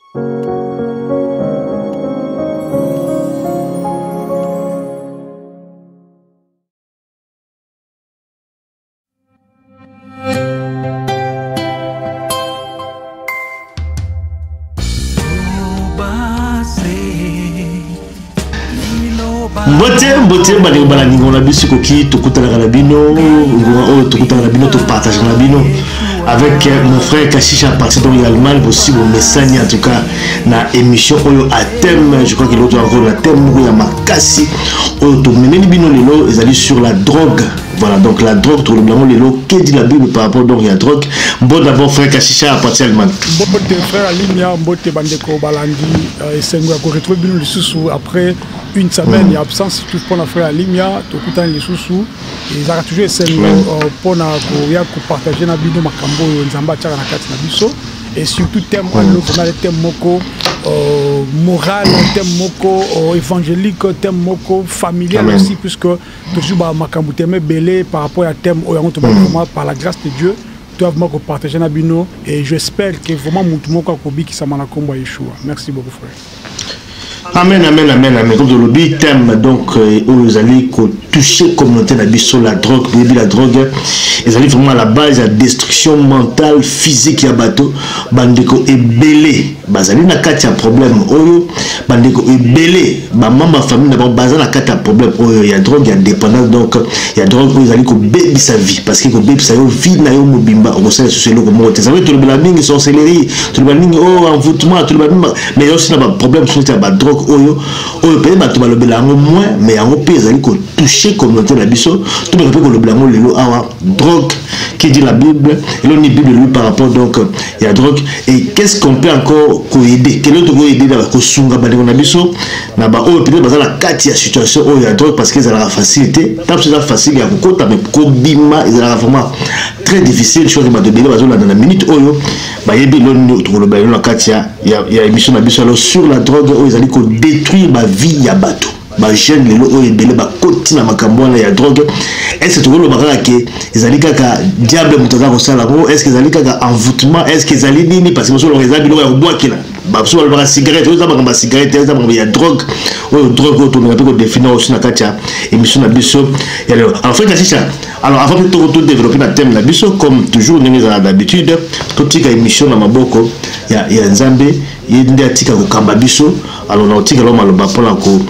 Mbote bali bala ningo na biso koki tokutana na bino tokutana na bino to partager na bino avec mon frère Kashisha à partir de l'Allemagne aussi mon message en tout cas na émission oyo à thème je crois que l'autre encore la thème ya makasi oyo to meneni bino lelo ezali sur la drogue. Voilà, donc la drogue, tout le blanc, que dit la Bible par rapport donc à la drogue. Bon, d'abord, frère Kashisha, à partir de l'Allemagne. Bon, frère Alimia, bon, Bandeko, Balandi, et c'est qu'on retrouve le sous après une semaine, il y a absence, tout pour la frère Alimia, tout le temps, les sous ils ont toujours essayé pour partager la Bible, Makambo, Nzamba, Tchara, Nakati, Nabiso, et surtout, thème, on a le thème Moko. Moral, thème moko évangélique, thème moko familial aussi, puisque toujours makambu thème belé par rapport à thème par la grâce de Dieu doivent partager na bino et j'espère que vraiment moko kobi qui samana komba Yeshua. Merci beaucoup frère. Amen, amen, amen, amen. Comme le lobby thème donc aux alliés qui toucher communauté la biso la drogue, la drogue, ils allaient vraiment à la base la destruction mentale, physique ya bateau, bandeko et belé, bazali na kati ya problème oyo, bandeko et belé, ba maman famille d'abord bazali na kati ya problème oyo, il y a drogue, il y a dépendance donc il y a drogue ils allaient ko baby sa vie parce que ko baby sa vie na yo mobimba, on sait sur le comment tu savais tout le blamingue sorcellerie, tout le blamingue envoûtement, tout le blamingue mais aussi na problème sur la drogue oyo peut battre le belango moins mais en pays ils ko toucher communauté la biso tout le peut le belango lelo awa drogue qui dit la Bible et l'on Bible lui par rapport donc il y a drogue et qu'est-ce qu'on peut encore aider quel autre aider dans ko sunga ba na biso na ba o peut bazala kati ya situation où il y a drogue parce qu'ils ont la facilité tant c'est facile ya ko kota mais ko bima ils ont vraiment très difficile chose ba de bele bazala dans la minute oyo ba yebi l'on to le ba na kati ya émission na biso sur la drogue où ils allaient ko détruire ma vie ya bateau ba jeune lelo oyo belé ba koti na makambo na ya drogue est-ce que tout le bagala ke ezali kaka diable mutaza ko sala ko est-ce que ezali kaka envoûtement est-ce que ezali nini parce que so lo ezali bilo ya boakila ba so lo ba cigarette oza ba cigarette oza ba ya drogue oyo drogue oyo to na ko définir aussi na katia émission na biso ya lelo alors frère Kashisha alors avant de tout développer la thème la biso comme toujours nous avons d'habitude tout tika émission na maboko ya Nzambe yende atika ko kamba biso alors na tika lo maloba pona ko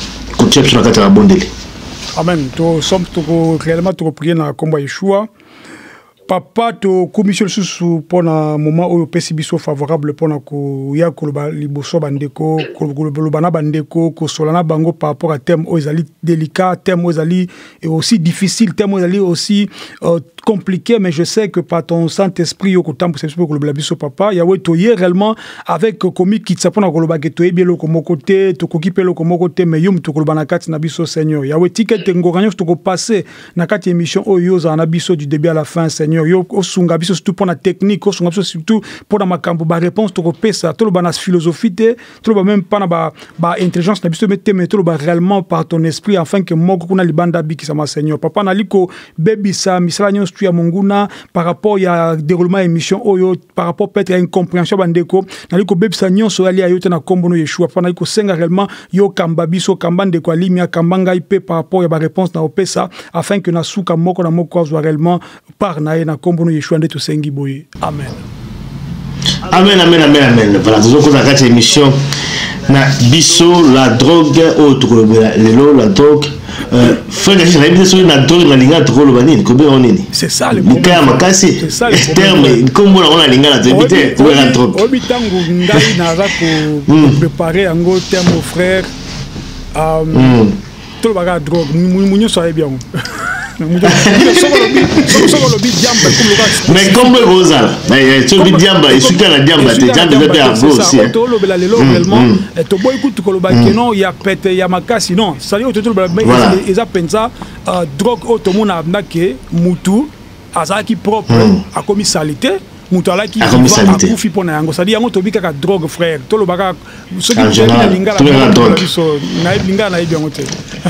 Amen. Nous sommes réellement prier dans le combat Yeshua. Papa, to commission sous pour un moment où le biso favorable pour na ya koloba liboso bandeko kolobana bandeko ko solana bango par rapport à thème aux ali délicat thème aux ali et aussi difficile thème aux ali aussi compliqué mais je sais que par ton Saint-Esprit au temps pour c'est pour koloba biso papa ya we toyer réellement avec komi kitsa pour na koloba ke to ebelo ko mokoté to kokipelo ko mokoté mais yum to kolobana kati na biso Seigneur ya we ticket ngoranyo to ko passer na kati émission oyo za na biso du début à la fin Seigneur yo osunga biso surtout pour la technique osunga biso surtout pour la makambo ba réponse to kopesa to ba na philosophie te to ba même pas na ba intelligence na biso mais to ba réellement par ton esprit afin que moko kuna libanda biki sama Seigneur papa na liko baby sa misala nyo stu ya monguna par rapport ya déroulement émission oyo par rapport peut-être à une compréhension bandeko na liko baby sa nyo so ali ayote na kombono Yeshua papa na liko senga réellement yo kamba biso kamba ndeko alimia kambanga ipe par rapport ya ba réponse na opesa afin que na suka moko na moko soit réellement par na na kombono Yeshua ndeto sengi boye amen amen amen amen amen voilà toujours qu'on a quatre émissions na biso la drogue autre lelo la drogue frère j'ai dit sur la drogue na linga trop le banini combien on est c'est ça le problème makasi c'est ça le terme comme on a linga la débité pour la drogue obitango ngai na za ko préparer ango terme mon frère tout le bagage drogue munyo so bien mais comme vous allez tu dis diamba et ce que la diamba te diamba de à vous aussi to lo bela lelo réellement to boy écoute ko lo ba non ya pète ya makasi non ça y est to lo mais ils appellent ça drogue automona nake mutu azaki propre a commis salité Mutala qui a koufi pour na yango ça dit yango tobi kaka drogue frère to lo baka ce qui na drogue na linga na yango te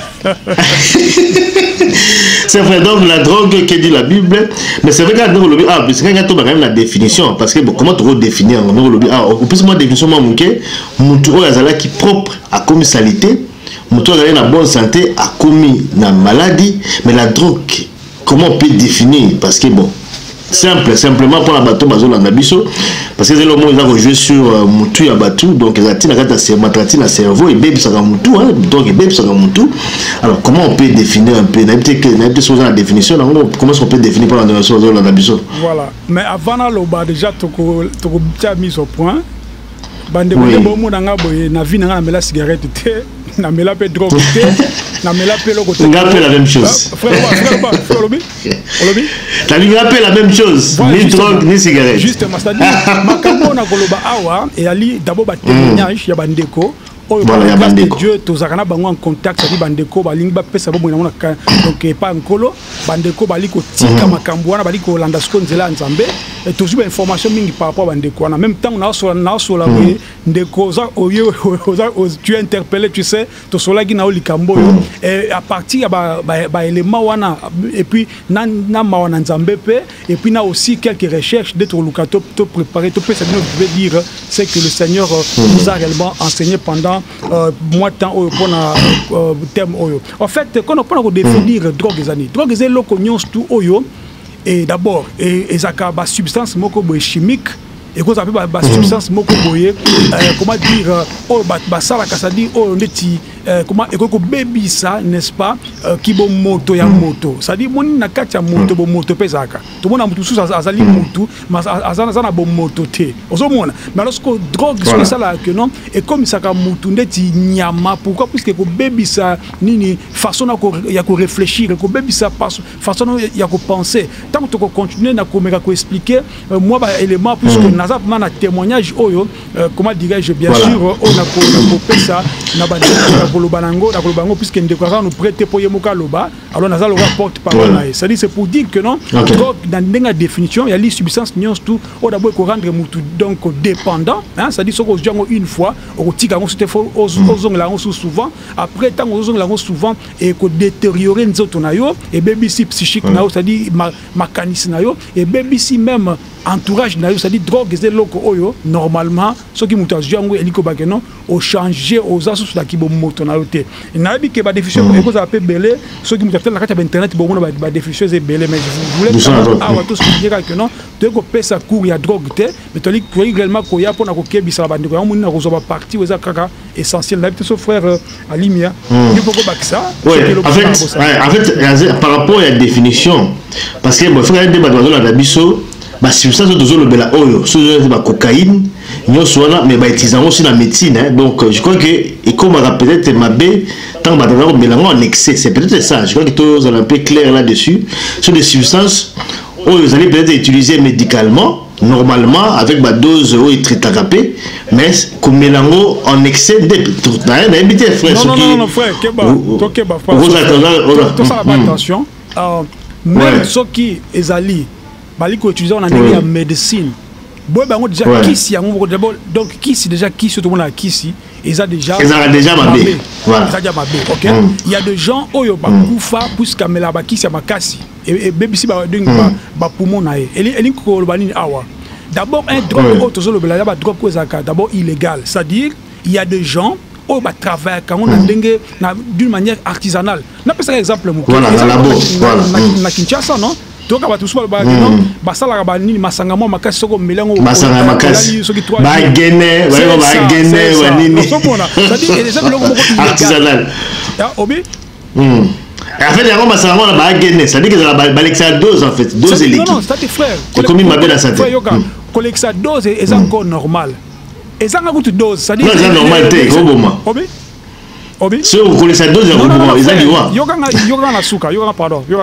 c'est vrai donc la drogue que dit la Bible mais c'est vrai que le ah parce que quand on la définition parce que bon comment tu définir le ah au plus moi définition moi monké mutu o yazala qui propre à comme salité mutu a la bonne santé a commis na maladie mais la drogue comment on peut définir parce que bon simplement pour la bateau bazo la nabiso parce que c'est le mot ils ont joué sur mutu ya bateau donc ils attirent la carte na cerveau et baby ça ga mutu donc baby ça ga mutu alors comment on peut définir un peu n'habite la définition comment on peut définir pour la définition de la nabiso voilà mais avant là loba déjà toko bien mis au point bande bon mo nga boye na vie na mela cigarette te na mela pe drogue te na mela pe loko te nga pe la même chose frère Olobi t'as lui rappelle la même chose ni drogue ni cigarette justement c'est-à-dire makambo na koloba awa et ali d'abord ba témoignage ya bandeko oyo ba Dieu tozakana bango en contact c'est-à-dire bandeko balingi ba pesa bo mona donc pas nkolo bandeko baliko tika makambo wana baliko landa sko nzela nzambe et toujours information mingi par rapport à bandeko en même temps on a sur la ndeko za oyo tu interpellé tu sais to sola gi na likambo et à partir ba élément wana et puis na mawana nzambe pe et puis na aussi quelques recherches d'être lukato to préparer to peut ça veut dire c'est que le Seigneur nous a réellement enseigné pendant mois de temps pour na terme oyo en fait quand on peut définir drogue des années drogue des loko nyons tout oyo et d'abord et zaka ba substance moko boy chimique et qu'on appelle ba substance moko boy comment dire ba sala ka ça dit ndeti comment et ko baby ça n'est-ce pas qui bon moto ya moto ça dit moni na kati ya moto bo moto pesaka to mona mutu sous azali mutu mas azana bon moto te ozomona mais lorsque drogue c'est ça là que non et comme ça ka mutu ndeti nyama pourquoi puisque ko baby ça nini façon ya ko réfléchir ko baby ça façon ya ko penser tant que tu continuer na ko meka ko expliquer moi ba élément puisque naza na témoignage oyo comment dirais-je bien sûr on a ko pesa na ba Kolobanango, puisque nous nous prêter pour Yemoka Loba, alors nous allons porte parole. C'est pour dire que non, dans la définition, il y a les substances nyons tout, on doit rendre mutu donc dépendant, hein, c'est-à-dire qu'on se une fois, on tika on se fait aux ongles là souvent, après tant aux ongles là souvent et qu'on détériorer nous autres nayo et BBC psychique nayo, c'est-à-dire mécanisme nayo et BBC même entourage nayo, c'est-à-dire drogue des locaux oyo normalement ceux qui mutu jango eliko bakeno au changer aux asos la ki bo moto na yote na bi ke ba définition ko za pe belé ceux qui mutu la carte internet bo mona ba définition c'est belé mais je voulais avoir tout ce qui dire que non de ko pesa cour ya drogue te mais to li réellement ko ya pona ko kebisa ba ndiko mona ko zo ba partie za kaka essentiel la petite frère Alimia il faut ko bakisa en fait par rapport à la définition parce que bon faut regarder ba dans la biso ba substance de le bela oyo so ba cocaïne nous sommes mais bah utilisons aussi la médecine hein? Donc je crois que et comme on peut-être mabé tant bah d'avoir mélange en excès c'est peut-être ça je crois que tous on est un peu clair là-dessus sur des substances où vous allez peut-être utiliser médicalement normalement avec ma dose où il traite tapé mais comme mélange en excès n'a évité frère non frère keba attention même ceux qui est allé baliko utiliser on a en médecine boy bango déjà kisi yango d'abord donc kisi déjà kisi tout le monde a kisi ils ont déjà mabé voilà ils ont déjà mabé OK il y a des gens oyo ba kufa puisque mela ba kisi ya makasi et BBC ba ding ba poumon na eli ko lo banini awa d'abord un drogue auto le bela ba drogue ko zaka d'abord illégal c'est-à-dire il y a des gens au ba travail quand on a d'une manière artisanale n'a pas ça exemple voilà na Kinshasa non donc à tout ça ba non ba sala ba ni masanga mo makasi soko melango masanga makasi ba gene wa nini ça dit les gens loko artisanal obi en fait yango masanga mo ba gene ça dit que la balexa dose en fait dose électrique non ça frère comme il m'appelle la santé collexa dose est encore normal et ça nga dose ça dit non c'est normal té roboma obi si on collexa dose roboma ils a dit wa yoga na suka yoga pardon yoga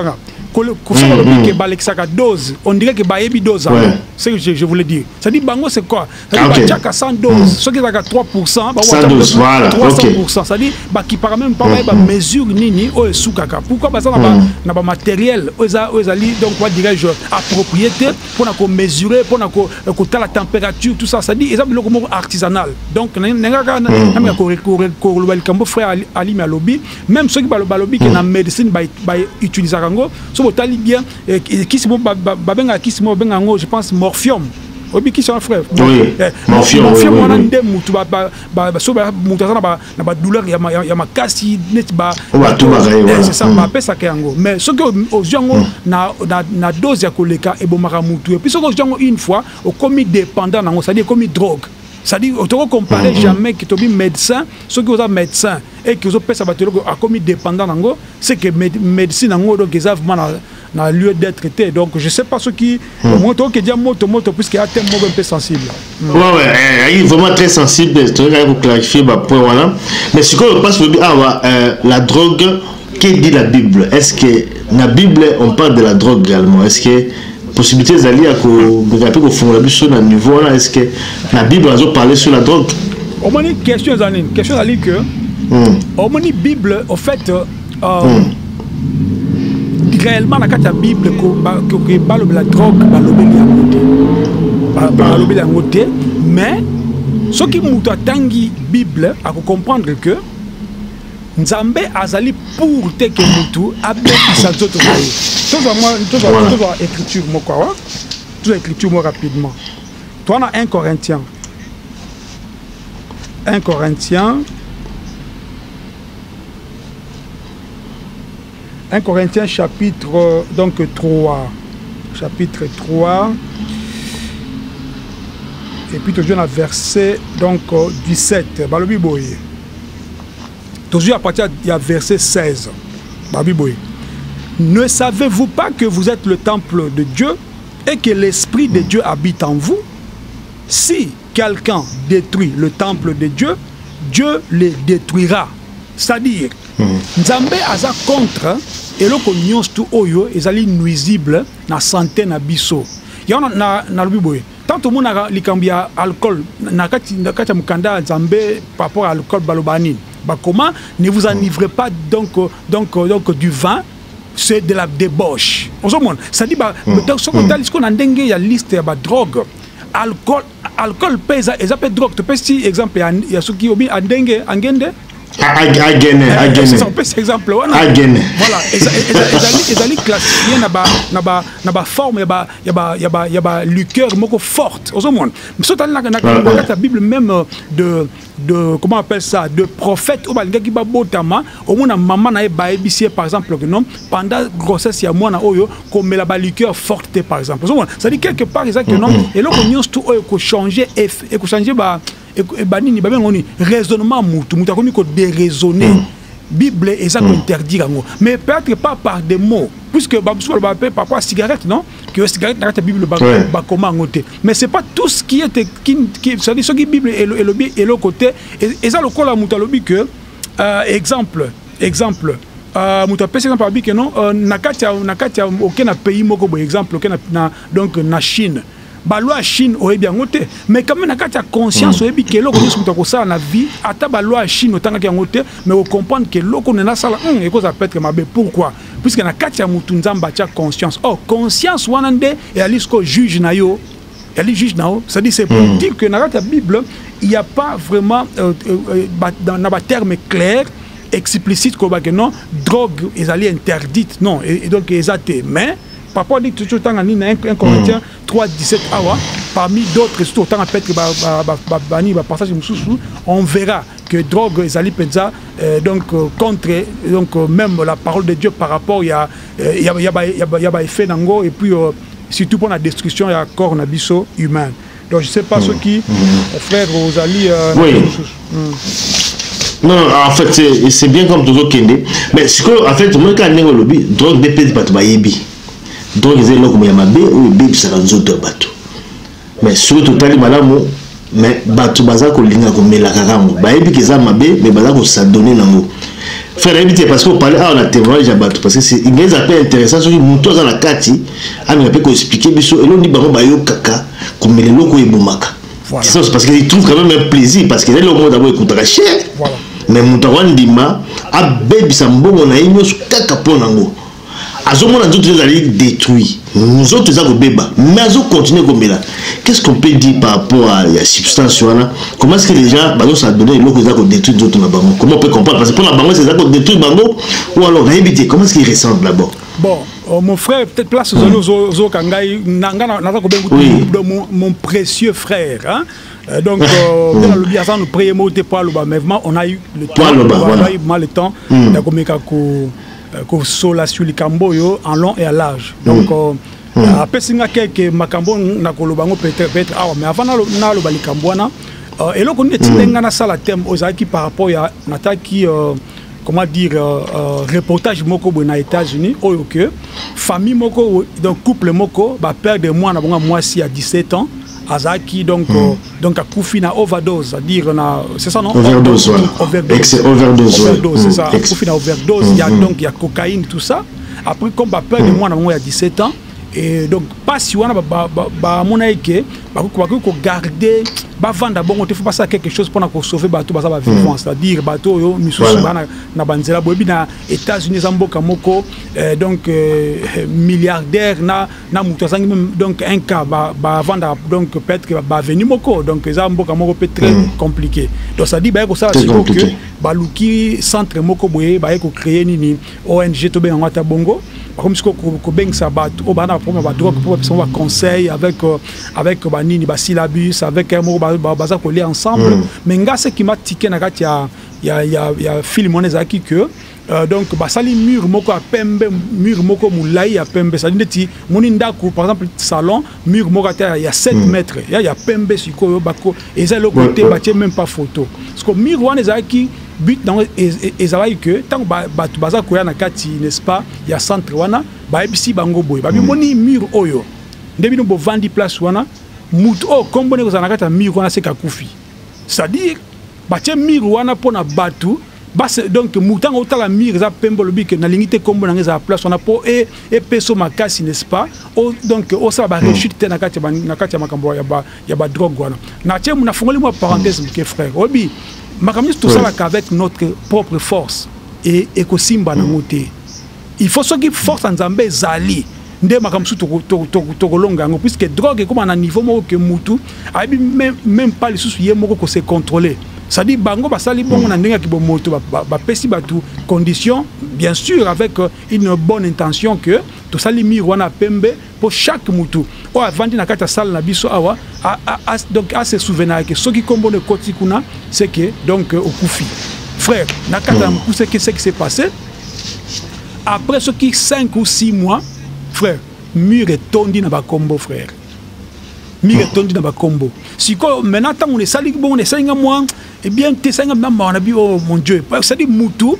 dose, on dirait que bayebi dose. C'est ce que je voulais dire. Ça dit bango c'est quoi? Ça dit bachaka 100 doses, ceux qui ont 3%, 100 voilà. 300%. Ça dit bah qui par même pas mesure nini o soukaka. Pourquoi parce que na ba matériel ozali donc quoi dirais-je approprié pour na ko mesurer pour na ko la température tout ça. Ça dit exemple le artisanal. Donc n'engaka na ko kambo frère Ali Malobi même ceux qui ba lobby que na médecine ba utiliser kango so botali bien qui se babenga qui se benga ngo je pense morphium obi qui sont frère morphium on a des mutu ba so ba mutu na ba douleur ya makasi net ba c'est ça ba pesa kango mais ce que aux gens na dose ya koleka e bomaka mutu et puis ce que gens une fois au commis dépendant nango ça dit commis drogue. C'est-à-dire, on ne compare jamais que tu es médecin, ceux qui sont médecins et qui ont commis dépendant, c'est que médecine, donc, ils ont vraiment lieu d'être traité. Donc, je ne sais pas ce qui. Moi, je dis moto, puisqu'il y a un thème un peu sensible. Oui, il est vraiment très sensible. Pour clarifier, voilà. Mais ce qu'on passe, la drogue, qu'est-ce que dit la Bible? Est-ce que la Bible, on parle de la drogue également? Est-ce que possibilité d'aller à un niveau là, est-ce que la Bible a parlé sur la drogue? On m'a dit question d'aller que on m'a dit Bible en fait réellement la carte de la Bible que parle la drogue la côté mais ce qui nous tangi Bible à comprendre que Nzambe azali pour te que mutu avec sa tout écriture moi quoi tout écriture moi rapidement toi on a 1 Corinthiens chapitre donc 3 et puis toujours dans verset donc 17 balobi boye toujours à partir du verset 16. Ne savez-vous pas que vous êtes le temple de Dieu et que l'Esprit de Dieu habite en vous? Si quelqu'un détruit le temple de Dieu, Dieu le détruira. C'est-à-dire, Nzambe aza contre et le nyons tout oyo ezali nuisible na santé na biso. Na lubiboye. Tant tout le monde a likambia alcool na kati mukanda Nzambe par rapport à alcool balobani. Bah comment ne vous enivrez pas donc du vin, c'est de la débauche. Ça dit bah ce qu'on a dengue il y a liste ya drogue, alcool pèse et ça peut drogue. Tu peux si exemple il y a ceux qui ont mis dengue angende. Exemple voilà ils classifié na forme ya ba liqueur moko forte au monde mais ça dans la Bible même de comment on appelle ça de prophète au balinga qui ba botama au monde maman na ba ébicier par exemple que non pendant grossesse ya mwana oyo comme la ba liqueur forte par exemple ça dit quelque part ça que non et là on nyons tout ko changer et ko changer ba et banini babengoni raisonnement mutu a commis ko déraisonner Bible et ça qu'on interdit mais peut-être pas par des mots puisque parfois cigarette non que cigarette dans la Bible comment ngoté mais c'est pas tout ce qui est qui ça dit ce qui Bible et le côté et ça le cola mutu lobi que exemple mutu pèse exemple abi que non nakatia aucun pays moko par exemple donc na Chine baloi Chine au bien ngoté mais quand même na kati ya conscience au bi que loko nyusu mutako ça na vie ata baloi Chine otanga ki ngoté mais on comprendre que loko na sala et cause ça peut être mabe pourquoi puisque na kati ya mutu nzamba tia conscience conscience wanande et alisco juge na yo elle juge na yo ça dit c'est pour dire que na kati ya Bible il y a pas vraiment dans na terme clair explicite que non drogue est allée interdite non et donc exacté mais papa dit tout le temps en 1 Corinthiens 3:17 parmi d'autres surtout autant peut-être que passage on verra que drogue les ali penza donc contre donc même la parole de Dieu par rapport il y a effet nango et puis surtout pour la destruction et corps na biso humain donc je sais pas ce qui frère Rosalie non, en fait c'est bien comme toujours Kende mais ce que en fait moi quand on lobby drogue dépend pas de bayebi donc ils ont comme yamabe ou bébé ça dans autres bateaux mais surtout tali malamu mais bateau baza ko linga ko melaka kango bayebi que ça mabe mais baza ko s'adonner nango frère habité parce qu'on parlait on a témoignage à battre parce que c'est une des appels intéressants sur une dans la kati a me peut expliquer biso et l'on dit bango bayo kaka comme les locaux et boumaka c'est parce qu'ils trouvent quand même un plaisir parce que les locaux d'abord écoutera cher mais mutawan dima a baby sambongo na inyo kaka ponango azomona nzoto ezali détruit nous autres za ko beba mais azo continuer comme là qu'est-ce qu'on peut dire par rapport à la substance wana comment est-ce que les gens bazo ça donner loko za ko détruire nzoto na bango comment on peut comprendre parce que pour la bango c'est za ko détruire bango ou alors na éviter comment est-ce qu'ils ressentent d'abord bon mon frère peut-être place zo kangai nanga na ko bengu mon précieux frère hein donc dans le biasa nous prier monter pour le bas mais on a eu le temps on a eu mal le temps d'akomeka ko sola sur les camboyo en long et à large donc après singa quelques makambo na kolobango peut-être ah mais avant na lo bali kambwana et là qu'on est tinga na sala thème ozaki par rapport à nataki comment dire reportage moko na États-Unis oyo que famille moko donc couple moko ba père de moi na bonga mwasi à 17 ans Azaki donc donc a koufi na overdose, c'est-à-dire c'est ça non overdose overdose c'est ça koufi na overdose il y a donc il y a cocaïne tout ça après comme ba père de moi na il y a 17 ans et donc pas si wana ba mona eke ba ko garder ba vendre bon il faut passer quelque chose pour na sauver bateau ba vivant c'est-à-dire bateau yo misusu na banzela bobi na États-Unis zamboka moko donc milliardaire na mutazangi même donc un cas ba vendre donc peut-être que ba venir moko donc zamboka moko peut très compliqué donc ça dit ba ko ça que ba luki centre moko boye ba ko créer nini ONG to ben ngata bongo comme ce que ben ça bat au bana pour ba drogue pour personne va conseil avec banini ba syllabus avec un mot baza coller ensemble mais nga ce qui m'a tiqué na kati ya film on ezaki que donc basali mur moko a pembe mur moko mulai ya pembe ça dit ti moninda ko par exemple salon mur moko il y a 7 mètres il y a pembe siko bako et ça le côté batie même pas photo parce que mur wana ezaki but dans ezali que tant batu baza ko ya na kati n'est-ce pas il y a centre wana ba ebisi bango boy ba bi moni mur oyo ndebi no bo vandi place wana mutu o kombone ko zanakata mur wana se kakufi c'est-à-dire batie mur wana pona batu donc moutant autant la mire za pembo le bique na lingité kombo na ngeza place on a po et peso makasi n'est-ce pas donc au ça ba rechute na kati makambo ya ba drogue wana na tie muna fongoli moi parenthèse ke frère obi makambo tout ça avec notre propre force et ekosimba na ngote il faut ce qui force nzambe zali nde makamsu to kolonga ngo puisque drogue comme na niveau moko ke mutu abi même pas les sous yé moko ko se contrôler. Ça dit bango basali bongo na ndenge ki bo moto ba pesi batu condition bien sûr avec une bonne intention que to sali mi wana pembe pour chaque mutu o avandi na kata sala na biso awa donc à se souvenir que ce qui combone koti kuna c'est que donc au koufi frère na kata mkou c'est que ce qui s'est passé après ce qui 5 ou 6 mois frère mur est tondi na ba combo frère mire tondi na ba combo siko maintenant tant on est sali bon on est sali moi et bien t'es sali na ma bi oh mon Dieu ça dit mutu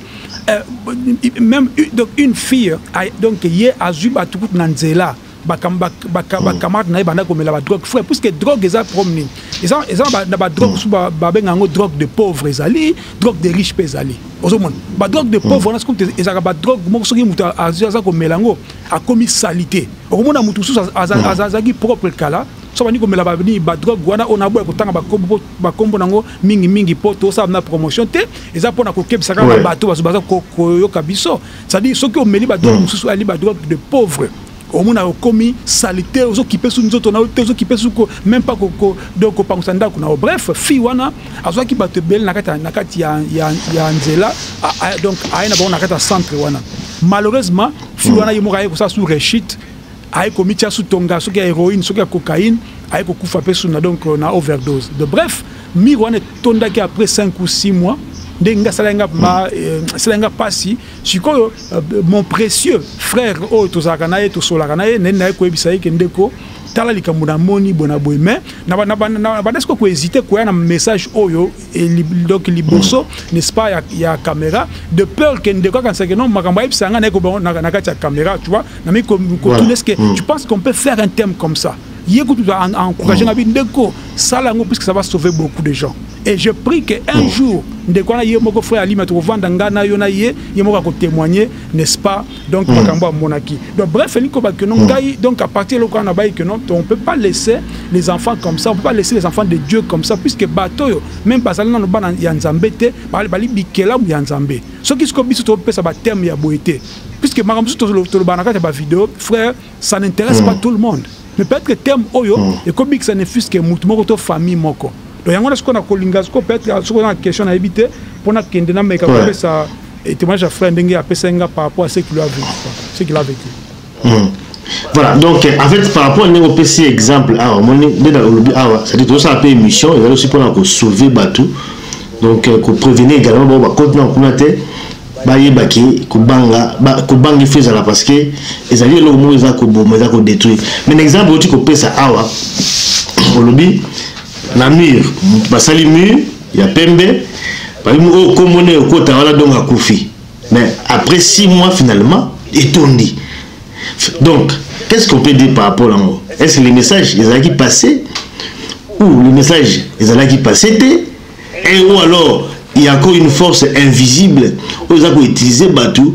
même donc une fille donc hier azuba tout na nzela ba camarade na banda ko mela ba drogue frère puisque drogue eza promener eza na ba drogue sous ba benga ngo drogue de pauvres ezali drogue de riches ezali ozomon ba drogue de pauvres on a comme eza ba drogue mo soki mutu aza ko melango a commis salité okomona mutu sous azazagi propre kala so bani ko mela ba ni ba drogue wana on a boy ko tanga ba kombo nango mingi poto ça na promotion te eza pona ko kebisa ka bato baza ko yoka biso ça dit soki o meli ba drogue mususu ali ba drogue de pauvres au monde a commis salité aux qui pèsent nous autres aux qui pèsent même pas donc au pansanda qu'on a bref fiwana azo qui batte belle nakati ya nzela donc aina bon nakata centre wana malheureusement fiwana yimo kaye ko ça sous rechute ay commis tia sous tonga so ki héroïne so ki cocaïne ay ko kufa pesu na donc na overdose de bref mi wana tonda ki après 5 ou 6 mois ndenga salenga pasi sikoyo mon précieux frère o tozaka naye to solaka naye nena ko ebisa yeke ndeko tala likambo na moni bona boy mais na badesko ko hésiter ko ya na message oyo et donc liboso n'est-ce pas ya caméra de peur que ndeko quand c'est que non makambo ebisa nga na ko na kati ya caméra tu vois na mi ko est-ce que tu penses qu'on peut faire un thème comme ça yeko tout encourager na bi ndeko sala ngo puisque ça va sauver beaucoup de gens Et je prie qu'un jour, ndeko na yemoko frère Ali matrovanda ngana yona ye yemoko ko témoigner, n'est-ce pas? Donc makambo monaki. Donc bref, eliko ba que non ngai, donc à partir de là on a bail que non, on peut pas laisser les enfants comme ça, on peut pas laisser les enfants de Dieu comme ça puisque bateau même basali na bana ya nzambe te, bali bikela ya nzambe. Ce qui se ko biso to pesa ba terme ya boité. Puisque makambo to le banaka ba vidéo, frère, ça n'intéresse pas tout le monde. Mais peut-être que terme oyo et comme que ça ne fût que mutu moko to famille moko. Donc, il y a ce qu'on a peut-être une question à éviter pour que nous ayons ça et témoignage à frère par rapport à ce qu'il a vécu. Ce qu'il a vécu. Voilà, donc en fait, par rapport à un petit exemple, c'est-à-dire que ça a une mission, il y a aussi pour sauver Batou, donc pour prévenir également, bon, quand on a été, kubangi fezala parce que ezali le mot ezako bomo ezako détruire. Mais exemple tu peux ça awa au lobby na mur basali mur ya pembe bali mo komone okota wala donc akufi. Mais après 6 mois finalement étondi. Donc qu'est-ce qu'on peut dire par rapport à moi? Est-ce que les messages ezali passé ou le message ezali passé et ou alors il y a encore une force invisible aux avez utilisé bateau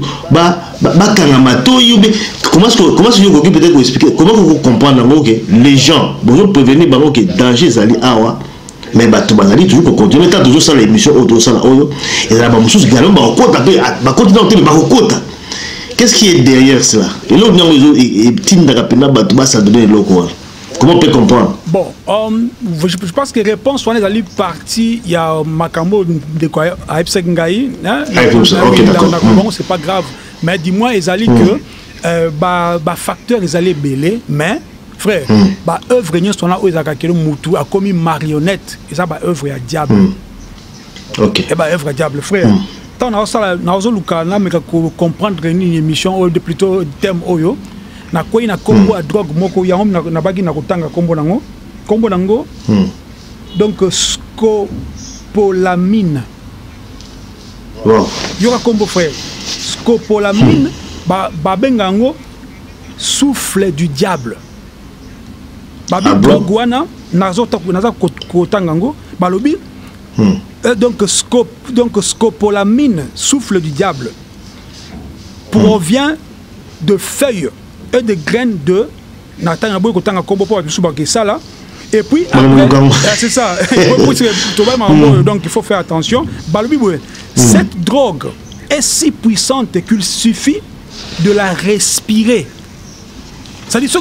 comment est-ce que peut-être expliquer comment vous comprendre que les gens vont prévenir que danger zali awa mais bateau bazali toujours continuer tant toujours ça l'émission autour ça oyo et là ba mususu galon ba kota ba continuer ba kota. Qu'est-ce qui est derrière cela? Et là on et tinda kapena bateau ba ça donner loko. Comment on peut comprendre? Bon, je pense que réponse on est allé partie il y a Makambo de quoi à Epsengaï, hein? OK, d'accord. Bon, c'est pas grave, mais dis-moi ils allaient que bah facteur ils allaient belé, mais frère, bah œuvre n'y sont là où ils a kakelo mutu a commis marionnette, et ça bah œuvre à diable. OK. Et bah œuvre à diable, frère. Tant on a ça na mais comprendre une émission de plutôt thème oyo. Na quoi na combo à drogue moko ya homme na bagi na kotanga combo nango donc scopolamine wow yora combo frère scopolamine ba bengango souffle du diable ba drogue wana nazo kotanga ngo balobi donc scopolamine souffle du diable provient de feuilles et des graines de Nathan Boy Kotanga Kombo pour ça là. Et puis après, c'est ça. Donc il faut faire attention. Cette drogue est si puissante qu'il suffit de la respirer. Ça dit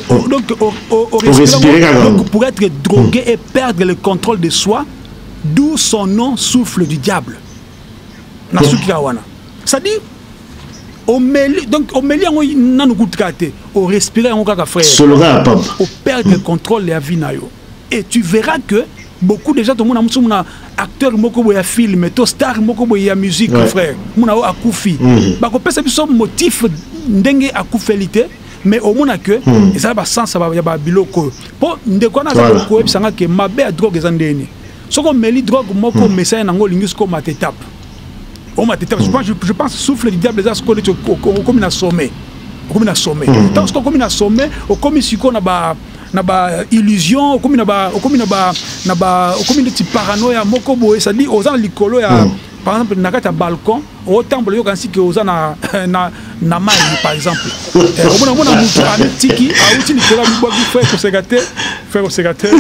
donc pour être drogué et perdre le contrôle de soi, d'où son nom souffle du diable. Ça dit donc au méli on a nous gâté au respirer on kaka frère au perdre le contrôle de la vie nayo et tu verras que beaucoup de gens tout le monde a acteur moko ya film to star moko ya musique frère mona akufi ba ko pesa biso motif ndenge akufelité mais au moins que ça va sens ça va biloko po ndeko na za ko ebisanga ke mabe a drogue ezandeni soko méli drogue moko message nango lingus ko matetape. Je pense souffle du diable comme une sommet. Comme une sommet. Tant que comme une sommet, comme une illusion, comme une paranoïa, ça dit aux gens l'icolo par exemple na kata balcon au temple yo kansi que aux gens na maille par exemple. On a mutu amitiki a uti l'icolo bo faire au ségateur.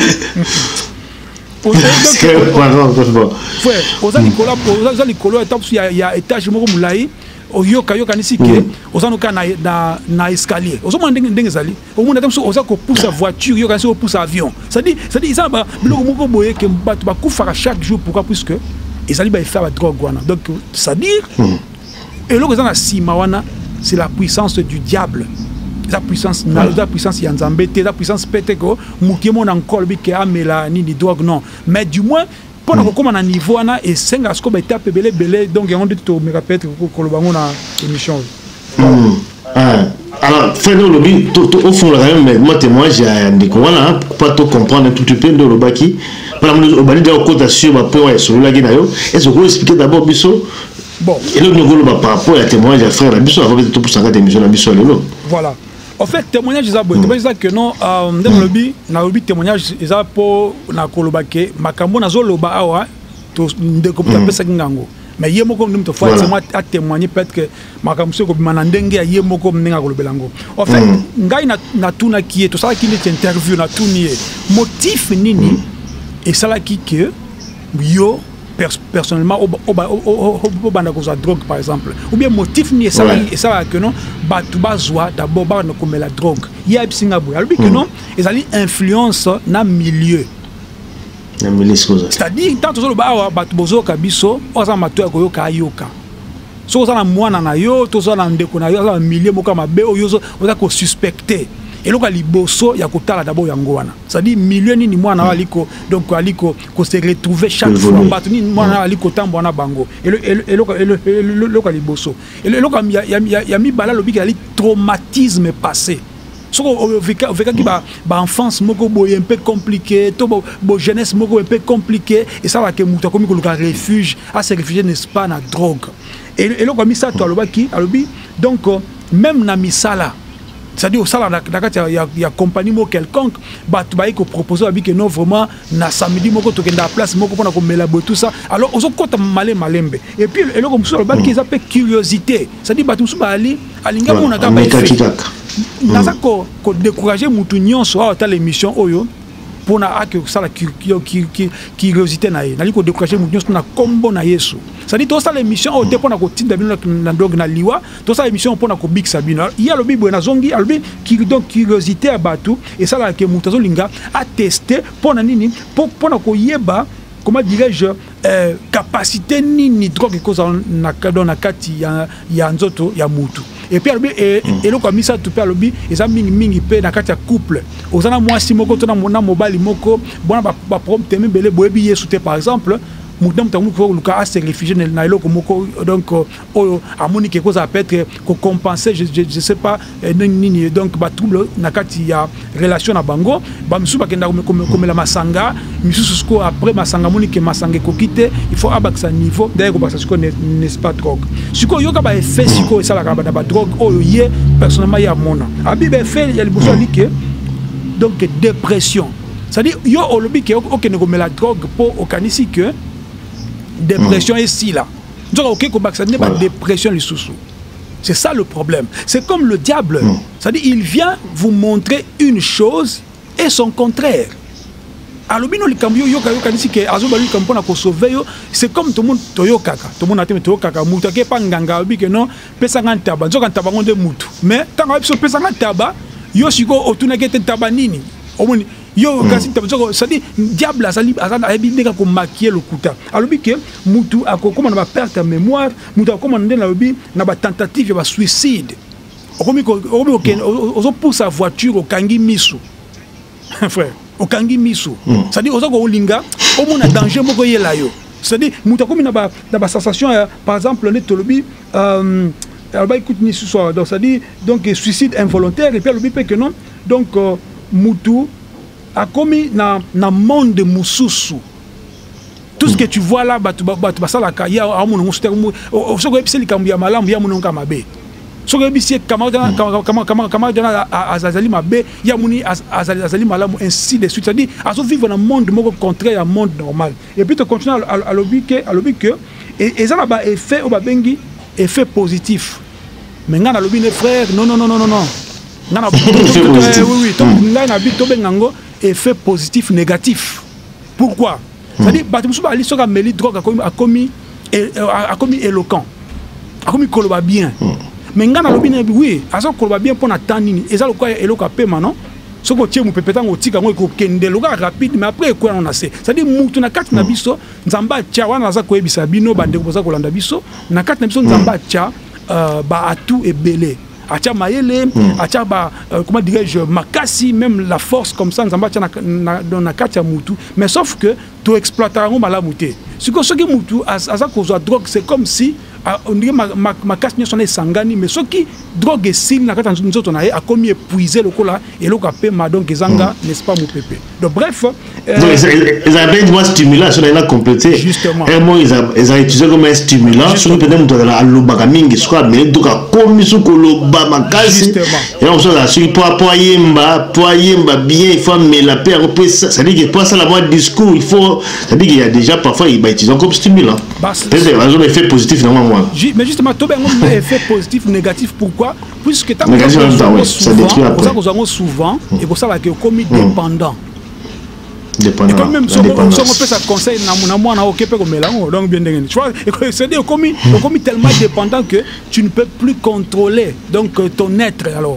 Il y a étage yoka nisi ke ozano ka na escalier ozomanda ndenge zali omona tamso ozako pousse voiture yoka nisi pousse avion ça dit ça ba biloko moko boye ke bato ba kufaka chaque jour pourquoi puisque ezali ba faire la drogue wana donc ça dire et loko za na sima wana c'est la puissance du diable la puissance yanzambe la puissance péteko mukimo na encore bi ke amela ni drogue non mais du moins pour comment à niveau ana et 5 à ce qu'on étape belé donc on dit to me répète ko lo bango na émission alors fait le lobby au fond là mais moi témoignage j'ai des voilà pas tout comprendre tout peu de lobaki par exemple au bali de côté sur ba point sur la guinayo est-ce que vous expliquer d'abord biso bon et le niveau par rapport à témoignage à frère biso avant de tout pour 50 émissions la biso lelo voilà En fait, témoignage, c'est que non, dans le lobby, témoignage, c'est pour na kolobake, makambo na zoloba awa, to ndekopita pesa kingango. Mais yé moko nous te faut à témoigner peut-être que makambo se ko manandenge ya yé moko mnenga kolobelango. En fait, ngai na tuna qui est tout ça qui est interview na tunier. Motif nini et ça là qui que yo personnellement au banda cause drogue par exemple ou bien motif ni ça ça que non batuba zoa d'abord ba no comme la drogue il y a singapore alors que non ils allient influence na milieu c'est-à-dire tant que le ba batubozo kabiso oza matu ya koyoka yoka so oza na mwana na yo to oza na ndeko na yo oza na milieu moko mabe oyo oza ko suspecter et donc liboso ya kotala d'abord yango wana c'est-à-dire milieu ni mwana aliko donc aliko ko se retrouver chaque fois batuni mwana aliko tambo na bango et le liboso et le ya mi bala lobiki ali traumatisme passé so veka ki ba enfance moko boye un peu compliqué to bo jeunesse moko un peu compliqué et ça va que muta komi ko refuge à se réfugier n'est-ce pas na drogue et le comme ça to alobaki alobi donc même na misala c'est-à-dire au salaire il y a compagnie mo quelconque tu vas proposer que non vraiment na samedi moko to kenda place moko pona ko melabo tout ça alors ozo kota malembe et puis et là comme ça le qui s'appelle curiosité c'est-à-dire batu musu bali alinga mona ka ba naza ko décourager mutu nyonso à l'émission oyo pour na que ça la curiosité na ye nali ko décourager mutu nyonso na kombo na Yesu c'est-à-dire tout ça l'émission au dépend na ko tinda bino na dog na liwa tout ça l'émission pour na ko big sabino il y a le bible na zongi albi qui donc curiosité à batu et ça la que mutu linga a tester pour na nini pour na ko yeba comment dirais-je capacité nini drogue cause na kadona kati ya nzoto ya mutu et puis et le comme ça tout peut lobby et ça mingi pe na kati ya couple ozana mwasi moko to na mobali moko bona ba problème teme belé boyebi yesu te par exemple mutam tamu ko luka a se réfugier na eloko moko donc amoni quelque chose à peut-être ko compenser je sais pas nini donc ba trouble na kati ya relation na bango ba misusu bakenda comme la masanga misusu ko après masanga moni ke masanga ko quitter il faut abaksa niveau d'ailleurs ko baksa ko n'est pas drogue siko yoka ba effet siko ça la ba drogue ye personnellement ya mona abi ba fait ya liboso like donc dépression c'est-à-dire yo olobi ke ok ne ko la drogue pour okanisi que dépression est si là. Donc, ok, ça n'est pas dépression les sous-sous. C'est ça le problème. C'est comme le diable. C'est-à-dire, il vient vous montrer une chose et son contraire. Alors, c'est comme tout le monde toyokaka. Tout le monde a dit toyokaka. Moutake pas nganga que non. Pesanga taba. Zoka taba ngonde mutu. Mais tant que pesanga taba, yo shiko otunake taba nini. Yo kasi tabzo ça dit diable a bien ko maquiller le kuta alobi que mutu akoma na ba perte de mémoire mutu akoma na lobi na ba tentative ba suicide okomi ozo pour sa voiture au kangi misu frère au kangi misu ça dit ozo ko linga o mona danger moko yela yo ça dit mutu akomi na ba sensation par exemple ne tolobi alors écoute ni ce soir donc ça dit donc suicide involontaire et puis alobi que non donc mutu a commis na monde de mususu tout ce que tu vois là batu basala ka ya amuno muster so ko epseli kambu ya malamu ya muno kamabe so ko ebisi kama azali mabe ya muni azali malamu ainsi de suite c'est-à-dire aso vivre dans monde moko contraire à monde normal et puis tu continues à lobby que et ça là effet au babengi effet positif mais ngana lobby les frères non ngana oui ngana bito bengango effet positif négatif pourquoi c'est-à-dire batumsu ba lisoka meli drogue a commis éloquent a commis koloba bien mais ngana lobi na oui aso koloba bien pour na tanini eza lokwa eloka pema non soko tie mu pepeta ngotika ngo ko kende loka rapide mais après quoi on a c'est-à-dire mutu na kati na biso nzamba tia wana za ko ebisa bino bande ko za kolanda biso na kati na biso nzamba tia ba atu ebele atia mayele atia ba comment dirais-je makasi même la force comme ça nzamba tia na kati ya mutu mais sauf que to exploiter ngo malamu te ce que mutu aza ko drogue c'est comme si on dirait ma casse n'y sonne sangani mais ce qui drogue et signe na kata nous autres on a commis épuisé le cola et le capé ma donc ezanga n'est-ce pas mon pépé donc bref ils avaient dit moi stimulant sur la complété justement et moi ils ont utilisé comme un stimulant sur peut-être nous dans le bagamingi soit mais donc a commis sous le bama casse et on se là sur poyemba bien il faut mais la paix ça dit que pour ça la voix discours il faut ça dit qu'il y a déjà parfois ils utilisent comme stimulant c'est un effet positif normalement mais justement tout un effet positif négatif pourquoi puisque tant que souvent et pour ça là que commis dépendant et quand même si on peut ça conseil na moi na occupé comme là donc bien tu vois c'est-à-dire commis tellement dépendant que tu ne peux plus contrôler donc ton être alors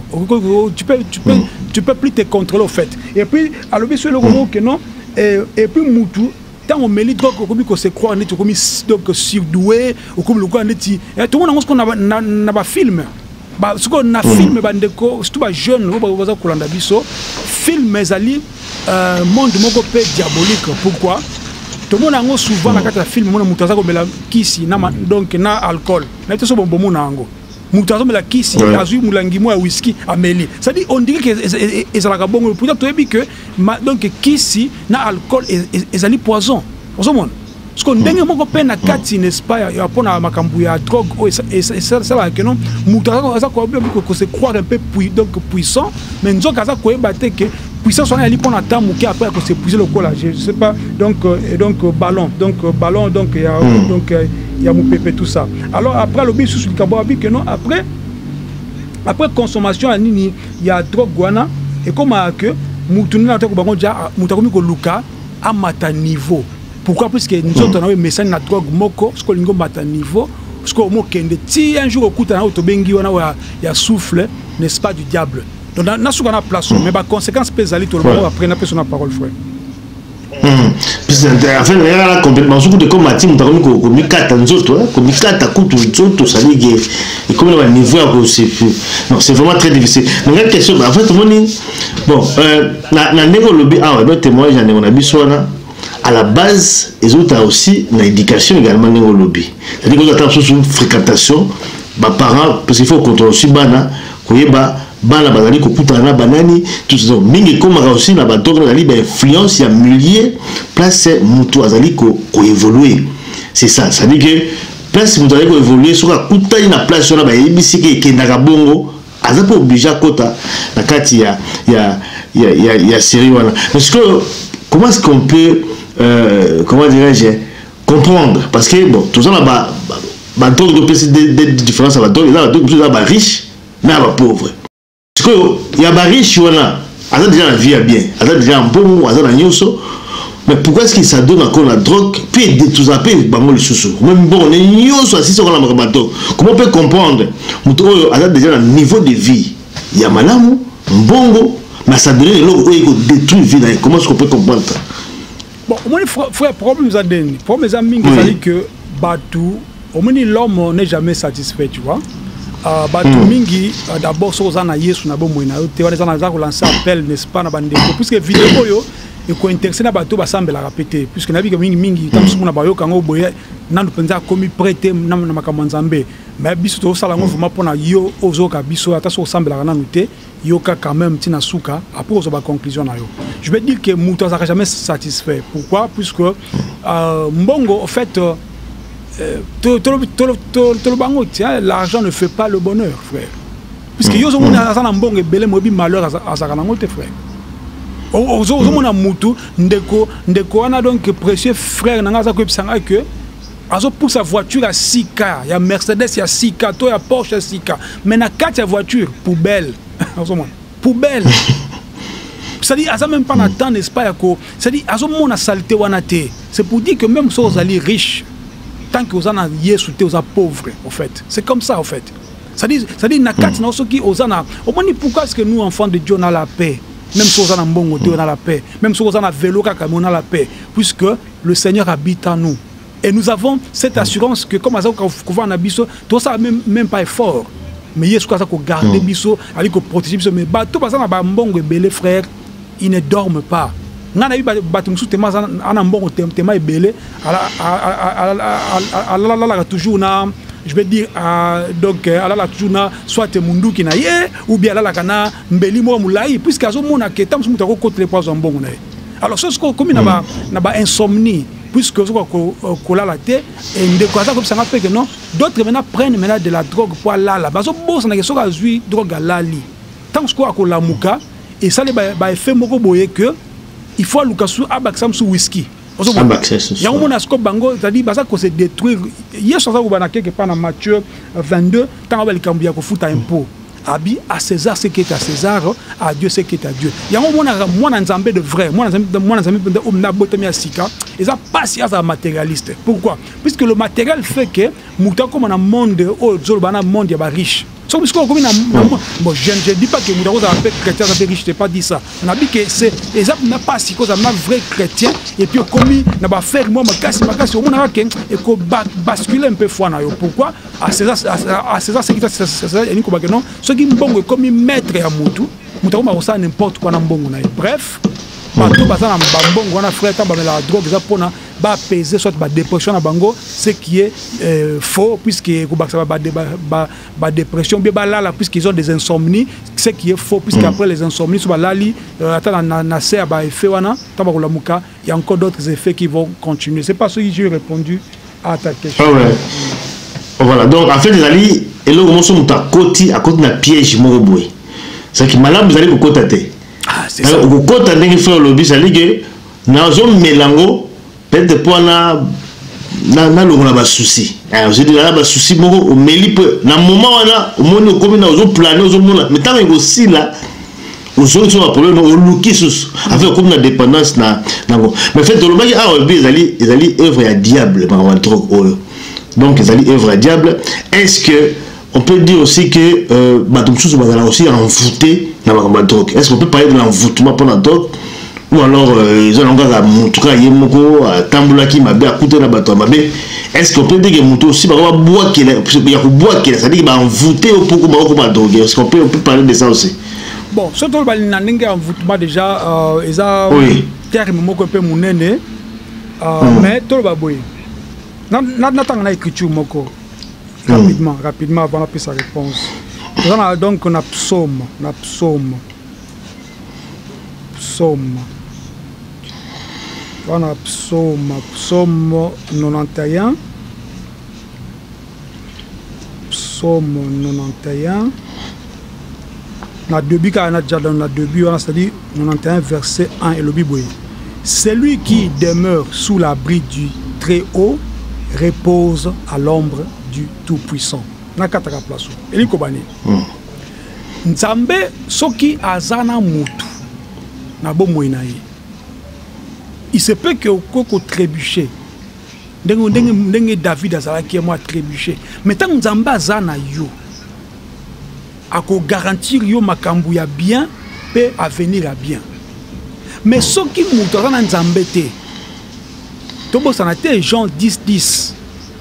tu peux plus te contrôler au fait et puis alors bien sûr le gros que non et puis mutu tant on met les drogues comme que c'est croire net comme donc surdoué ou comme le quoi net tout le monde ce qu'on a pas film ba ce qu'on a film bandeko surtout ba jeune ou ba kolanda biso film ezali monde moko pe diabolique pourquoi tout le monde a souvent na kata film mona mutaza ko mela kisi na donc na alcool na to so bombo mona ngo mutaza mela kisi azui mulangi mo whisky ameli ça dit on dirait que ezalaka bongo pourtant to ebi que donc kisi na alcool ezali poison au monde parce qu'on ndenge moko pe na kati n'est-ce pas ya pona makambu ya drogue et ça là que non mutaza ça ko bien que se croire un peu donc puissant mais nzoka ça ko ebate que puissance on a ali pour un temps qui après que c'est puiser le col là je sais pas donc ballon donc il y a mon pépé tout ça alors après le bisu sur le kababi que non après consommation il y a drogue guana et comme que mutuni na toko bango ja mutakomi ko luka à mata niveau pourquoi parce que nous autres on a message na drogue moko ce que lingo mata niveau parce que mo kende ti un jour okuta na otobengi wana ya souffle n'est-ce pas du diable. Donc, dans la place, mais par conséquence, pézali tout le monde après n'a pas son parole, frère. Enfin, il y a complètement ce que comme Matim, tu as comme 4 ans, comme 4 ans, ça dit que comme le niveau non, c'est vraiment très difficile. Mais la question, en fait, bon, na négo lobby, ouais, témoignage à négo nabi soana. À la base, ils ont aussi une éducation également négo lobby. C'est-à-dire qu'on attend sur une fréquentation, parents, parce qu'il faut contrôler aussi bana, koyeba. Bana bazali kokuta na banani tout ça mingi comme aussi na bato na li ba influence ya milieu place mutu azali ko évoluer c'est ça ça dit que place mutu azali ko évoluer sur ka kuta na place na ba yebisi ke kendaka bongo aza pas obligé à kota na kati ya série wana parce que comment est-ce qu'on peut comment dirais-je comprendre parce que bon tout ça là ba donc de différence à ba donc là donc ba riche mais ba pauvre. Parce qu'il y a des riches, il y a déjà la vie bien, il y a déjà un bon, il y a déjà un mais pourquoi est-ce qu'il s'adonne encore la drogue, puis de tout ça, puis le sous même bon, on est nyonso assis sur la marmato. Comment on peut comprendre? Il y a déjà un niveau de vie. Il y a malamu, bongo, mais ça donne le détruit vie. Comment est-ce qu'on peut comprendre ça? Bon, au moins, frère, problème nous a donné. Problème nous a mis que Batou, au moins l'homme n'est jamais satisfait, tu vois. Bato mingi d'abord so za na Yesu na bomo na te wana za na za ko lancer appel n'est-ce pas na bande puisque vidéo yo et ko interesser na bato ba sambela répéter puisque na bika mingi tam sumu na bayo kango boye nanu penza komi prêter na makambo nzambe mais biso to sala ngo vraiment pona yo ozoka biso ata so sambela na nuté yo ka quand même tina suka après ozo ba conclusion na yo je vais dire que muto za jamais satisfait pourquoi puisque mbongo en fait l'argent ne fait pas le bonheur, frère. Puisque yo zomo na za na mbongo ebele mobi malheur azaka ngote frère. Ozo mona mutu ndeko wana donc précieux frère nanga za ko pisanga que azo pour sa voiture à 6K, il y a Mercedes, il y a 6K, toi il y a Porsche 6K. Mais na 4 voiture poubelle. Ozo mona poubelle. C'est-à-dire aza même pas na temps n'est-ce pas yako. C'est-à-dire azo mona saleté wana te. C'est pour dire que même si vous allez riche tant que vous en avez souté aux pauvres en fait c'est comme ça en fait ça dit nakat na ceux qui osana au moins pourquoi est-ce que nous enfants de Dieu on a la paix même si vous en bon on a la paix même si vous en vélo on a la paix puisque le Seigneur habite en nous et nous avons cette assurance que comme ça qu'on va en abisso tout ça même pas fort mais Yesu ça qu'on garder biso avec qu'on protéger biso mais tout ça na ba mbongo ebele frère ils ne dorment pas ngana bi batum sous tema ana mbongo tema ebele ala toujours na je vais dire, donc, alala tuna, soit mundu qui na ye, ou bien alala kana, mbeli mo moulaï, puisqu'à ce moment, que tam sumuta ko kote les poisons bon. Alors, ce qu'on comme n'a pas insomnie, puisque ce qu'on a la tête, et de quoi ça comme ça fait que non, d'autres maintenant prennent maintenant de la drogue pour la parce que bon, ça n'a que ça azui drogue à lali. Tant que quoi qu'on la mouka, et ça les effet moko boye que il faut lukasu abaksam sous whisky. Il y a un moment où bango, c'est-à-dire que c'est détruire. Hier, ça va quelque part dans Matthieu 22, tant que le ko futa impôt. Abi à César ce qui est à César, à Dieu ce qui est à Dieu. Il y a un moment où moi Nzambe de vrai, moi Nzambe de omna botomi asika, et ça passe à matérialiste. Pourquoi? Puisque le matériel fait que muta comme un monde au zolbana monde ya ba riche. Bon, je ne dis pas que nous avons chrétien, je n'ai pas dit ça. On a dit que c'est exemple n'a pas si cause un vrai chrétien et puis commis n'a pas fait moi ma casse au monde et qu'on bascule un peu foi na yo. Pourquoi? À César c'est qui non ceux qui mbongo comme maître à mutu mutu ma ça n'importe quoi na mbongo na. Bref, partout basa na mbongo na frère tamba la drogue ça pona ba peser soit ba dépression na bango ce qui est faux puisque ba dépression bien ba là puisqu'ils ont des insomnies ce qui est faux puisque après les insomnies sur ba lali attends na ser ba effet wana tamba la muka il y a encore d'autres effets qui vont continuer. C'est pas ce que j'ai répondu à ta question. Ah ouais. Voilà, donc en fait les alliés et là comment sont à côté na piège moroboy. C'est que malade vous allez vous cotater. Ah c'est ça. Vous cotater que faire le but ça dit que na zone mélango peut-être pour na longo na souci. Je dis là ba souci moko au meli peu na moment wana au monde comme na zo planer zo mona mais tant que aussi là aux autres sont problème au looki sous avec comme la dépendance na mais fait le maki ah les alliés œuvre à diable par un truc donc les alliés œuvre à diable. Est-ce que on peut dire aussi que batum sous bazala aussi envoûté na ba drogue? Est-ce qu'on peut parler de l'envoûtement pour la drogue? Ou alors ils ont encore en tout cas yemoko tamboula qui m'a bien écouté na bato mabé. Est-ce qu'on peut dire que muto aussi ba bois qui il y a bois qui ça dit qu'il va envoûter au beaucoup ba drogue? Est-ce qu'on peut parler de ça aussi? Bon, surtout ba ninga envoûtement déjà ils a terme moko peu munene mais tout ba boy. N'attends na écriture moko rapidement avant la sa réponse. Donc on a psaume on a psaume 91 na début quand on a déjà dans la début on a c'est-à-dire 91 verset 1 et le Bible. Celui qui demeure sous l'abri du Très-Haut repose à l'ombre du Tout-Puissant. Na kataka place. Eli kobani. Nzambe soki azana mutu na bomo inaye. Il se peut que koko trébucher. Ndenge David azala qui est moi trébucher. Mais tant Nzambe azana yo ako garantir yo makambu ya bien peut avenir à bien. Mais soki mutu azana Nzambe te. Tobo sanate Jean 10:10.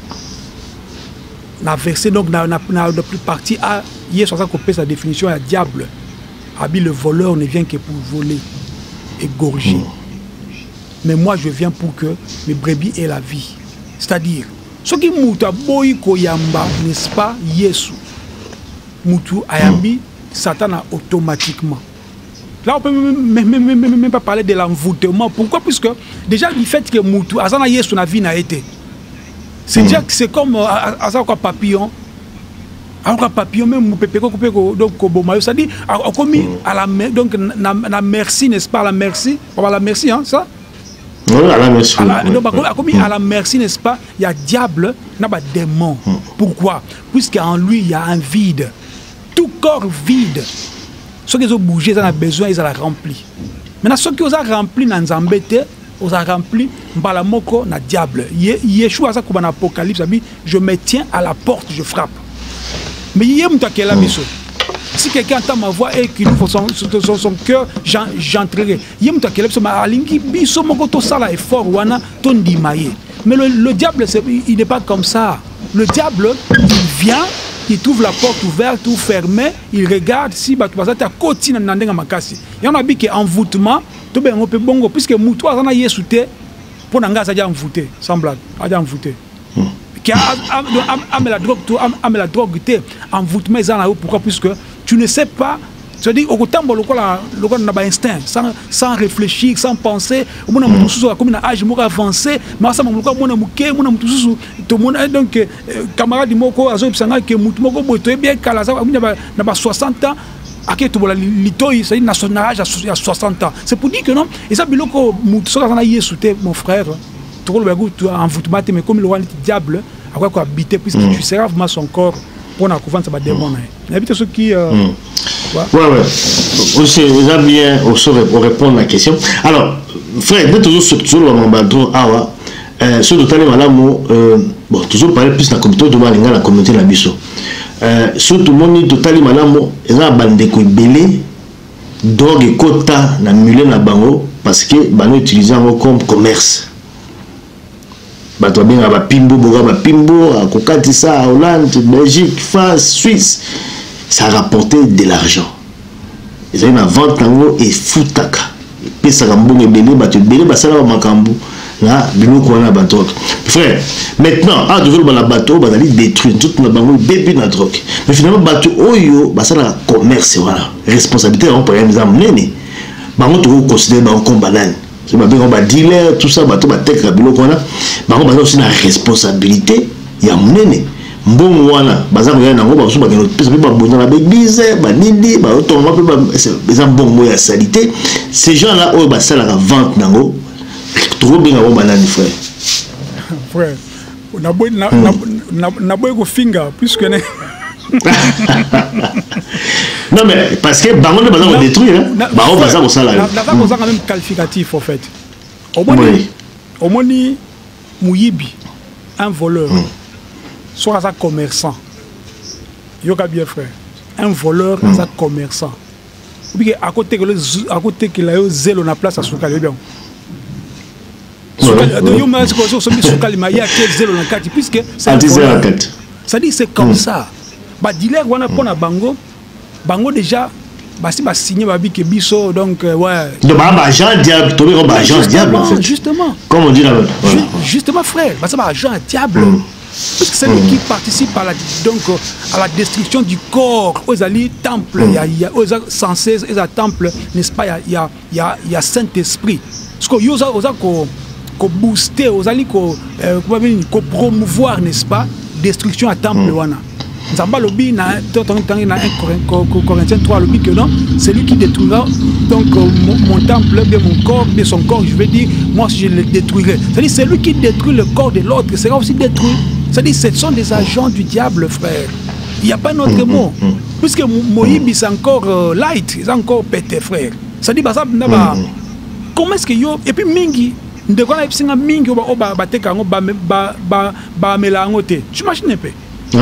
Na verset donc na plus partie A hier sur ça qu'on peut sa définition à diable. Abi le voleur ne vient que pour voler, égorger. Mais moi je viens pour que mes brebis aient la vie. C'est-à-dire ce qui muta boy koyamba n'est-ce pas Yesu. Mutu ayambi Satan automatiquement. Là, on peut même pas parler de l'envoûtement. Pourquoi? Puisque déjà, le fait que Moutou, Azana Yesu na vie n'a été. C'est déjà que c'est comme Azana papillon. Azana papillon, même Moupépéko, donc Kobomayo, ça dit, commis à la donc la merci, n'est-ce pas? La merci, on va la merci, hein, ça? Oui, à la merci. Donc, commis à la merci, n'est-ce pas? Il y a diable, il y a démon. Pourquoi? Puisqu'en lui, il y a un vide. Tout corps vide. Ceux qui ont bougé, ils ont besoin, ils ont rempli. Maintenant, ceux qui ont rempli dans Nzambe, ils ont rempli Mbalamoko na diable. Yeshua, ça comme en Apocalypse, je me tiens à la porte, je frappe. Mais il y a un mission. Si quelqu'un entend ma voix et qu'il faut son cœur, j'entrerai. Il y a un mission, alingi biso moko to sala effort wana ton dimaye. Mais le diable, il n'est pas comme ça. Le diable, il vient. Il trouve la porte ouverte ou fermée, il regarde si tu passes à côté de makasi. Il y en a qui est envoûtement, tout bien on peut bongo puisque moutou azana yesoute pour nanga ça déjà envoûté, sans blague, a déjà envoûté. qui a la drogue, envoûtement, pourquoi? Puisque tu ne sais pas. C'est-à-dire, au côté on a instinct, sans réfléchir, sans penser. On a un âge avancé, mais ça donc camarade de Moko, a 60 ans. À 60 ans. C'est pour dire que non. Et ça, mon frère, tu as envoûtement, mais comme le roi diable, à quoi habiter, puisque tu seras vraiment son corps pour la couvrance de démon. Il y a ceux qui. Ouais. Aussi, ils ont bien pour répondre à la question. Alors, frère, dès toujours sur le Mambadron, ce total bon, toujours parler plus de la communauté de la communauté de la Bisso. Surtout, mon total malamo, ils ont bandé quoi belé, drogue et quota, na mulé na bango, parce que bango utilisé comme commerce. Bato bien à Pimbo, Boga, Pimbo, à Kokatissa, Hollande, Belgique, France, Suisse. Ça rapportait de l'argent. Ils avaient une vente et foutaka. Puis ça a belé, ça a makambu. Là, frère, maintenant, à toujours dans la bateau, on va détruire tout le bango, bébé na drogue. Mais finalement, bateau, oyo, ça a commerce, voilà. Responsabilité, on peut rien amener. Bango, tu veux considérer comme banane. C'est ma bien, dealer, tout ça, bateau, tech, rabilo, qu'on a. Bango, aussi une responsabilité, il y a amené. Bon wana baza ko yana ngo ba so ba keno pesa ba bonza na l'église ba nindi ba otonga pe ba eza bon moya salité ces gens là o ba sala la vente nango trop bien ngo banani frère na boy ko finga puisque ne non mais parce que bango ne baza ko détruire ba o baza ko sala na ça ko même qualificatif en fait au moni muyibi un voleur soit un commerçant, yoga bien frère, un voleur, un commerçant. Puis à côté qu'il a eu zélo na place à Soukali bien. Puisque c'est ça dit c'est comme ça. Bah dealer wana pona bango déjà si bah signé bah que biso donc ouais. Donc bah agent diable, tu veux agent diable en fait. Justement. Comme on dit là. Justement frère, bah ça bah agent diable. Parce que c'est lui qui participe à la destruction du corps. Aux alliés temple, il y a censés, il y a temple, n'est-ce pas? Il y a Saint-Esprit. Parce que vous avez booster, vous allez promouvoir, n'est-ce pas? Destruction à temple. Zamba lobby na Corinthiens 3 lobby que non, c'est lui qui détruira donc mon temple, bien mon corps, bien son corps, je vais dire, moi je le détruirai. C'est-à-dire c'est lui qui détruit le corps de l'autre, sera aussi détruit. C'est-à-dire ce sont des agents du diable, frère. Il n'y a pas d'autre mot. Puisque Moïbi c'est encore light, c'est encore pété, frère. C'est-à-dire comment est-ce que yo et puis mingi de quoi la mingi ba tekango ba melangote. Tu imagines un peu.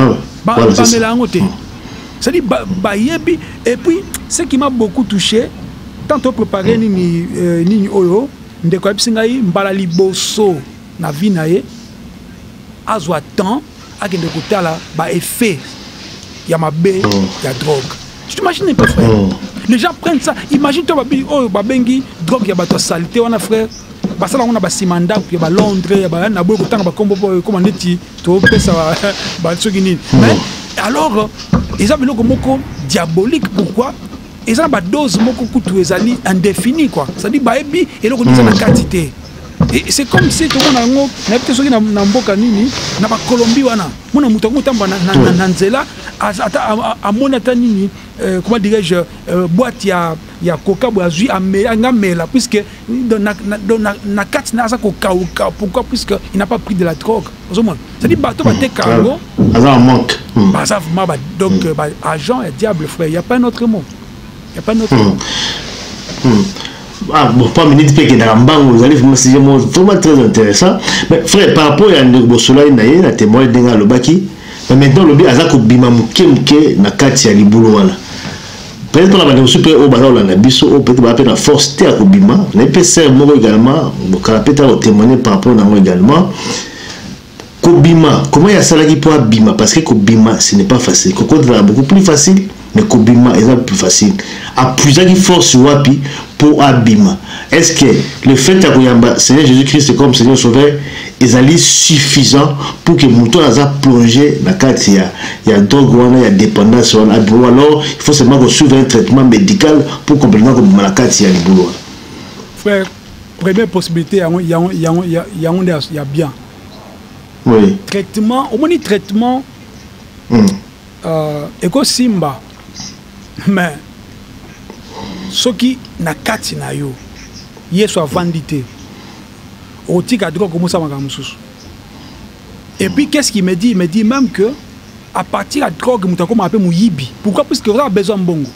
C'est-à-dire, et puis, ce qui m'a beaucoup touché, tant que préparé ni oyo, de quoi mbala liboso na vie nae, azwa temps, à de côté là, effet, il y a ma baie, il y a drogue. Tu t'imagines un peu, frère? Les gens prennent ça. Imagine-toi, bengi drogue, il y a ta saleté, on a frère. Ça on a simanda puis ba Londres ba na boyo tanga ba kombo comment ndeti to pesa ba tsogini mais alors ils ont biloko moko diabolique pourquoi ils ont ba dose moko kutu ezali indéfini quoi ça dit ba ebi et loko ndisa na quantité et c'est comme si tout on a ngo na peut soki na mboka nini na ba Colombie wana mona muto mutamba na nzela à monata nini comment dirais-je boîte ya coca boazui amela puisque na kati na coca pourquoi puisque il n'a pas pris de la drogue c'est-à-dire bateau baté cargo ça manque ça vraiment donc agent et diable frère il y a pas un autre mot Ah, bon, pas minute que dans l'ambango, vous allez vraiment très intéressant. Mais frère, par rapport à Ndebosola, il y a un témoin de Lobaki. Mais maintenant, le bien, Azako Bima Mukemke, na Katia Libulo. Peut-être qu'on a des super au ballon, on a biso, peut-être la force terre au Bima. On a pu faire moi également, peut-être témoigner par rapport à moi également. Kobima, comment il y a ça là qui peut Bima? Parce que Kobima, ce n'est pas facile. Coco, c'est beaucoup plus facile. mais kobima est plus facile à plus qui force wapi pour abima. Est-ce que le fait que Seigneur Jésus-Christ comme Seigneur Sauveur est suffisant pour que mouton a plongé dans la il y a drogue il y a dépendance ou alors il faut seulement suivre un traitement médical pour complètement comme la carte il y a boulot. Frère, première possibilité il y a bien. Oui. Traitement, au moins traitement eko simba mais ce qui na kati na yo yeso vandité otika drogue comme ça makamususu. Et puis qu'est-ce qu'il me dit? Il me dit même que à partir de la drogue mutako m'a appelé muyibi. Pourquoi? Parce que vous avez besoin de bongo.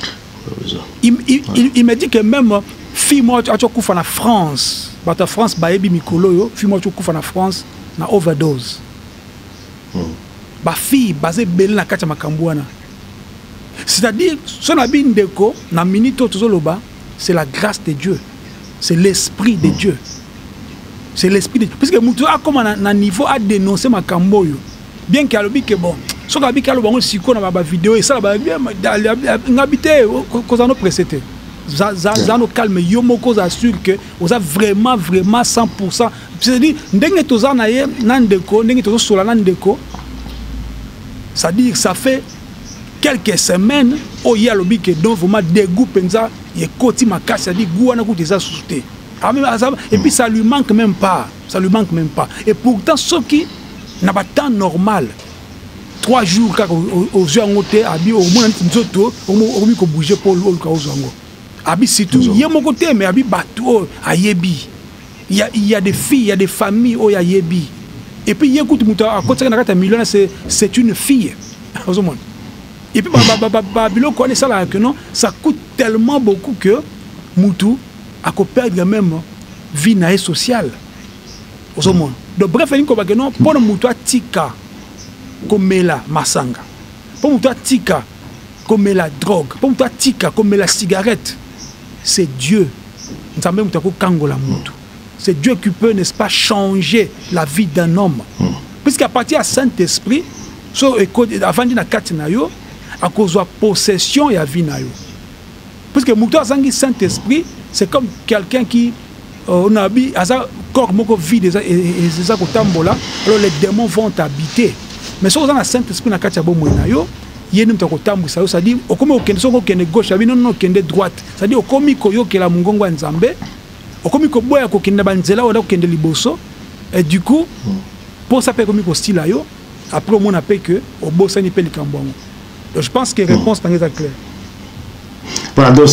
Il me dit que même fille moi tu as en France, bata France baebi mikolo yo, fille moi tu as en France na overdose. Ba fille basée belle na kati makambwana. C'est-à-dire son abi ndeko na minito tozoloba, c'est la grâce de Dieu. C'est l'esprit de Dieu. C'est l'esprit de Dieu. Parce que mutu a comme na niveau à dénoncer makambo yo. Bien qu'il alobi que bon, so ka bi ka lo bango siko na ba vidéo et ça ba bien ngabité cause no précédé. Ça nous calme yo moko assure que vous avez vraiment 100%. C'est-à-dire ndenge toza na ye nandeko ndenge tozo sola nandeko. C'est-à-dire ça fait quelques semaines au yalobi que donc vraiment dégoût penza et koti makasi c'est-à-dire gouana ko déjà souté. Et puis ça lui manque même pas, ça lui manque même pas. Et pourtant ce qui n'a pas temps normal 3 jours aux yeux en côté abi au moins nzoto au mi ko bouger pour le ka ozango. Abi surtout il y a mon côté mais abi bateau a yebi. Il y a des filles, il y a des familles au ya yebi. Et puis écoute muta à côté na million c'est une fille. Et puis Babylone connaît ça là que non, ça coûte tellement beaucoup que mutu a perdre même vie nae sociale. Au monde. Donc bref, il faut que non pour le mutu tika comme la masanga. Pour mutu tika comme la drogue, pour mutu tika comme la cigarette. C'est Dieu. Nous savons mutu ko kangola mutu. C'est Dieu qui peut, n'est-ce pas, changer la vie d'un homme. Puisqu'à partir du Saint-Esprit, avant de nayo, à cause de la possession et la vie nayo. Puisque le Saint-Esprit, c'est comme quelqu'un qui on a dit, corps moko vide et c'est ça que tambola, alors les démons vont habiter. Mais si on a le Saint-Esprit na katia bo nayo, yéne mtako tambu ça dit au comme au kende soko kende gauche, abi non kende droite. Ça dit au komi koyo ke la mungongo nzambe. Okomi ko boya ko kende banzela oda ko kende liboso et du coup pour ça peut komi ko style ayo après on a fait que au bossa ni pe likambongo. Donc je pense que réponse est claire. Voilà, donc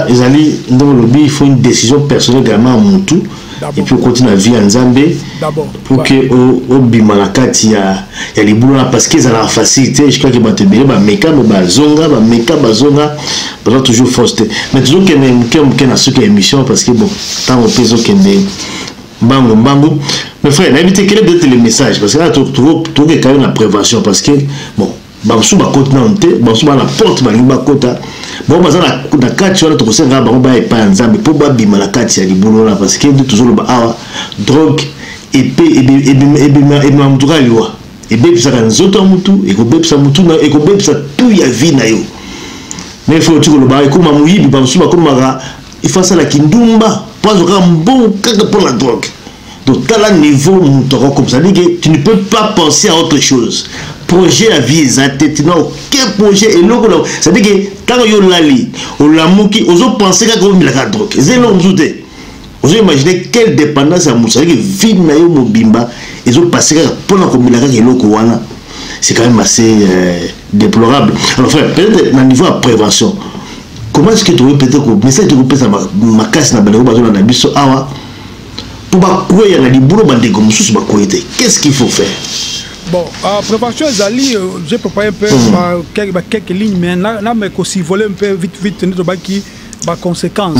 il faut une décision personnelle également à Moutou et puis continuer à vivre en Zambie pour que au Bimalakati il y a les boulots parce qu'ils ont la facilité. Je crois que meka bazonga toujours fausseté mais toujours qu'il y a une émission parce que bon tant au peso qu'il y a bango mais frère n'habitez quel est le message parce que là tu quand même la prévention parce que bon bansu bakota nante bansu ba la porte ba limba kota bon bazana na kati wana to kosenga ba ba epa nzambe po ba bima na kati ya libolo na parce que toujours ba awa drogue et mamduka liwa et bebisa ka nzoto mutu et ko bebisa mutu na et ko bebisa tout ya vie na yo mais faut tu ko ba ko mamuyibi bansu ba ko mara il faut ça la kindumba pas un bon kaka pour la drogue donc à la niveau mutoko comme ça dit que tu ne peux pas penser à autre chose. Projet à vie, aucun projet et l'autre, ça veut dire que quand on lali, on l'a mouki, on a pensé qu'à qu'on la drogue. C'est l'homme zouté. On a imaginé quelle dépendance à moussa, que vie na yo mobimba, ils ont passé qu'à pour la combinaison et l'autre wana. C'est quand même assez déplorable. Alors frère, peut-être à niveau de prévention, comment est-ce que tu veux peut-être que message tu veux peut-être ma casse na belle robe na biso awa pour ba courir y a des boulots bandé comme sous ba courir. Qu'est-ce qu'il faut faire? Bon, préparation Zali, j'ai préparé un peu quelques lignes, mais là, mais aussi voler un peu vite, qui conséquences.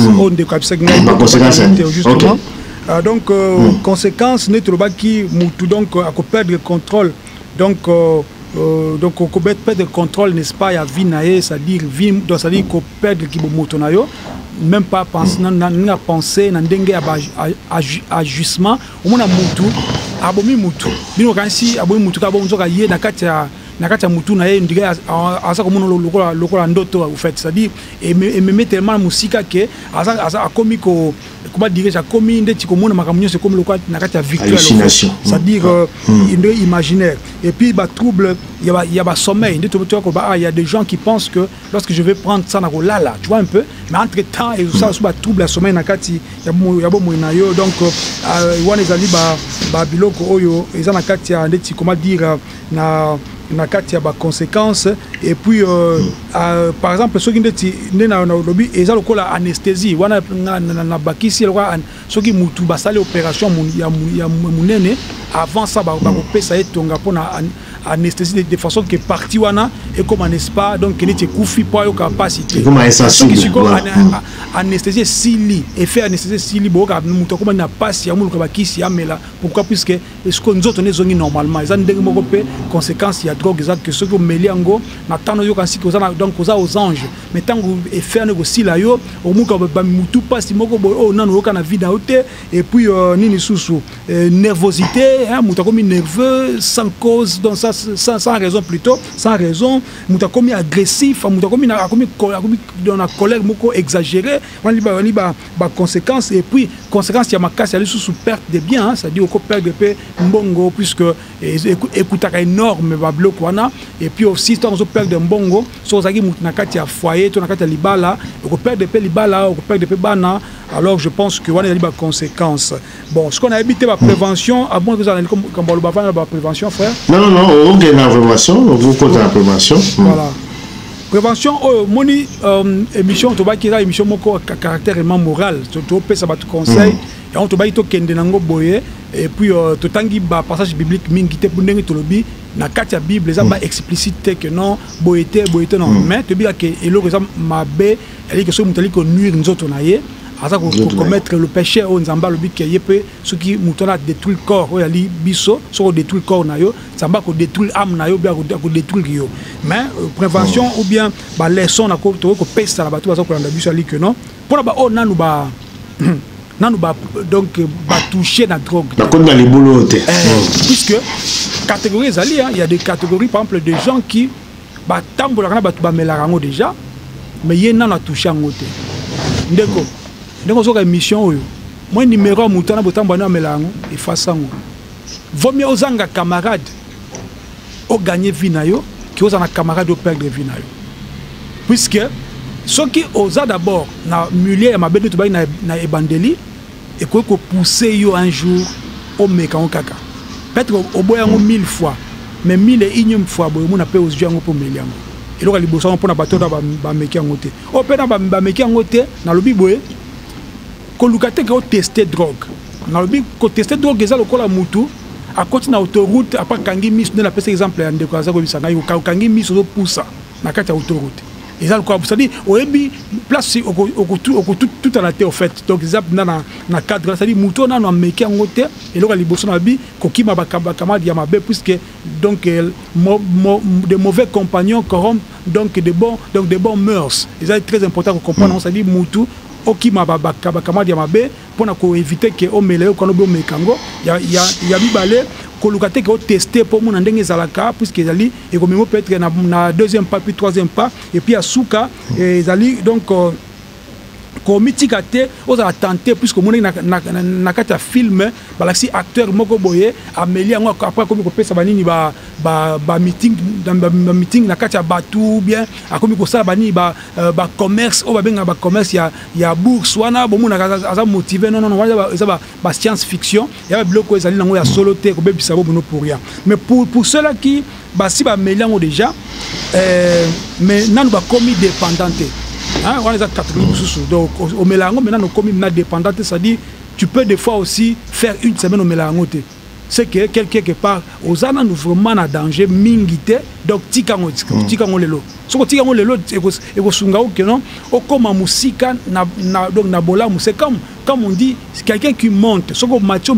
Justement. Donc, conséquences, notre qui donc à perdre le contrôle. Donc, on peut perdre le contrôle, n'est-ce pas, il y a vie, c'est-à-dire qu'on perd qui motonayo. Même pas penser, n'a pensé, n'a dengue ajustement, au moins mutu, abomi mutu. Bino kansi abomi mutu ka bonzo ka ye na kati nakati mutu na ye ndiga asa comme lokola ndoto au fait c'est-à-dire et me met tellement musika que asa komi ko comment dire ça komi ndeti ko mona makamnyo c'est comme lokola nakati ya virtuel c'est-à-dire imaginaire et puis ba trouble il y a ba sommeil ndeti to ko ba il y a des gens qui pensent que lorsque je vais prendre ça na ko lala tu vois un peu mais entre temps et ça ba trouble la sommeil nakati ya bo moina yo donc wana ezali ba biloko oyo eza nakati ya ndeti comment dire na kati ya ba conséquences et puis par exemple ceux qui na lobby eza lokola anesthésie wana na bakisi lokola ceux qui mutu basali opération ya munene avant ça ba kopesa etonga pona anesthésie de façon que partie wana et comme n'est-ce pas donc ni te kufi po yo capacité comme essentiel anesthésie sili effet anesthésie sili boka mutu comme na passe ya mulu bakisi ya mela pourquoi puisque ce qu'on nzoto ne zongi normalement ils ont ndenge moko pe conséquence ya drogue exact que ceux qui meliango na tano yo kansi ko donc aux anges mais tant que effet ne go sila yo au muka ba mutu passe moko bo oh nanu yo kana vida ote et puis nini susu nervosité hein mutu comme nerveux sans cause donc ça sans raison plutôt sans raison mutu comme agressif mutu comme dans la colère moko exagéré on li ba conséquences et puis conséquence ya makasi ya sous perte de biens ça dit ko perdre pe mbongo puisque écoutaka énorme ba bloc wana et puis aussi tant on perd de mbongo so zaki mutu na kati ya foyer to na kati ya libala ko perdre pe libala ko perdre pe bana alors je pense que wana li ba conséquences bon ce qu'on a évité la prévention à bon que ça comme le ba prévention frère non on gagne la prévention vous comptez la prévention voilà prévention moni émission to ba ki la émission moko caractère moral to pesa ba conseil et on to ba to kende nango boye et puis to tangi ba passage biblique mingi te pour ndenge to lobi na kati ya bible ça ba explicite que non boyete non mais to bi que eloko ça mabe elle que so mutali ko nuire nzoto na ye asa ko commettre le péché au nzamba lobi que yepe ce qui mutona détruire corps o yali biso so détruire corps na yo nzamba ko détruire âme na yo bien ko détruire yo mais prévention ou bien ba leçon na ko to ko pesa na batu baza ko landa biso ali que non pour ba o nanu ba donc ba toucher la drogue comme dans les boulots puisque catégories ali il y a des catégories par exemple des gens qui ba tambola kana batu ba melarango déjà mais yena na toucher ngote ndeko donc on a une mission moi numéro à moutana botambo na melango et face ngo vaut mieux ozanga camarade au gagner vie na yo que ozana camarade au perdre vie na yo puisque ceux qui osa d'abord na mulier ya mabende to ba na ebandeli et ko pousser yo un jour au mekango kaka peut-être au boyango 1000 fois mais 1001e fois boyo mona pe ozuango pour meliango et loka liboso pour na bato ba mekango te o pe na ba mekango te na lobi boye ko lukate ko tester drogue na lobi ko tester drogue eza lokola mutu a côté na autoroute après kangi mis na pesa exemple ya ndeko aza ko bisanga yo kangi mis zo poussa na kati ya autoroute eza lokola c'est-à-dire oyebi place tout à la tête au fait donc exemple na cadre c'est-à-dire mutu na no meki yango te et loka liboso na bi ko kima ba camarade ya mabe puisque donc de mauvais compagnons corrompent donc de bons mœurs c'est très important qu'on comprenne c'est-à-dire mutu oki mababa camarade ya mabe pona ko éviter que o mele ko no be mekango ya bibale ko lukate ko tester pour mon ndenge zalaka puisque ezali et comme peut-être na deuxième pas puis troisième pas et puis asuka ezali donc komitikate oza tenter puisque mon na kata film balaxi acteur moko boye ameli yango après comme ko pesa banini ba meeting dans meeting na kata batu bien akomi ko sala banini ba commerce o ba benga ba commerce ya bourse wana bo mona aza motivé non wana ça ba science fiction ya ba bloko ezali nango ya solo te ko bebisa bo no pour rien mais pour ceux-là qui ba si ba meliango déjà mais nanu ba komi dépendante. Hein, on les a catégories donc au mélango maintenant nous comme dépendant c'est-à-dire tu peux des fois aussi faire une semaine au mélango c'est que quelque part aux ana nous vraiment en danger mingité donc tikango lelo so tikango lelo et ko sunga ou que non au comme musika na donc na bola c'est comme on dit c'est quelqu'un qui monte so ko macho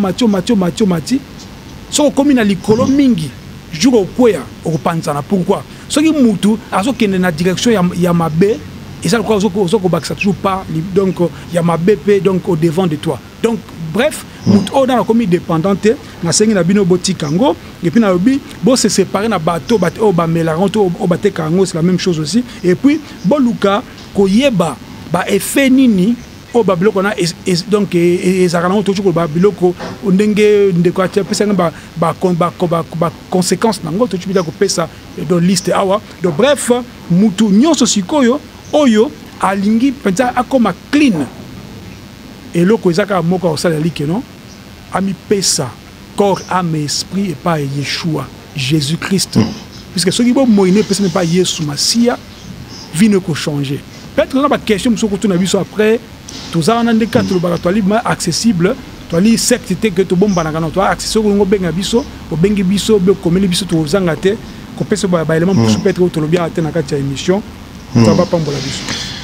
so comme na likolo mingi jour au kwea au panzana pourquoi so ki mutu azo kende na direction ya mabe. Et ça, toujours pas. Donc, il y a ma BP donc, au devant de toi. Donc, bref mutu oyo na komi dépendante na sengi na bino botikango et puis na lobi bo se séparer na bateau bateau ba melarango to o batekango c'est la même chose aussi et puis boluka koyeba ba effet nini o babiloko na donc ezakana to chuko babiloko ndenge ndeko atia pesa ba conséquences nango to chubida ko pesa dans liste awa donc bref mutu nyonso sikoyo oyo alingi penza akoma clean et loko ezaka moko osala like non ami pesa corps âme esprit et pas Yeshua Jésus-Christ puisque ce qui bon moine pesa n'est pas Yesu Masia vie ne ko changer peut-être on a pas question sur ko na biso après tout ça on a des cas tout le bagatwali accessible toi secte que to bomba na kana toi accessible ngo benga biso o bengi biso be komeli biso to zanga te ko pesa ba élément pour peut-être to lo bien atteindre na kati ya émission ça va pambola biso.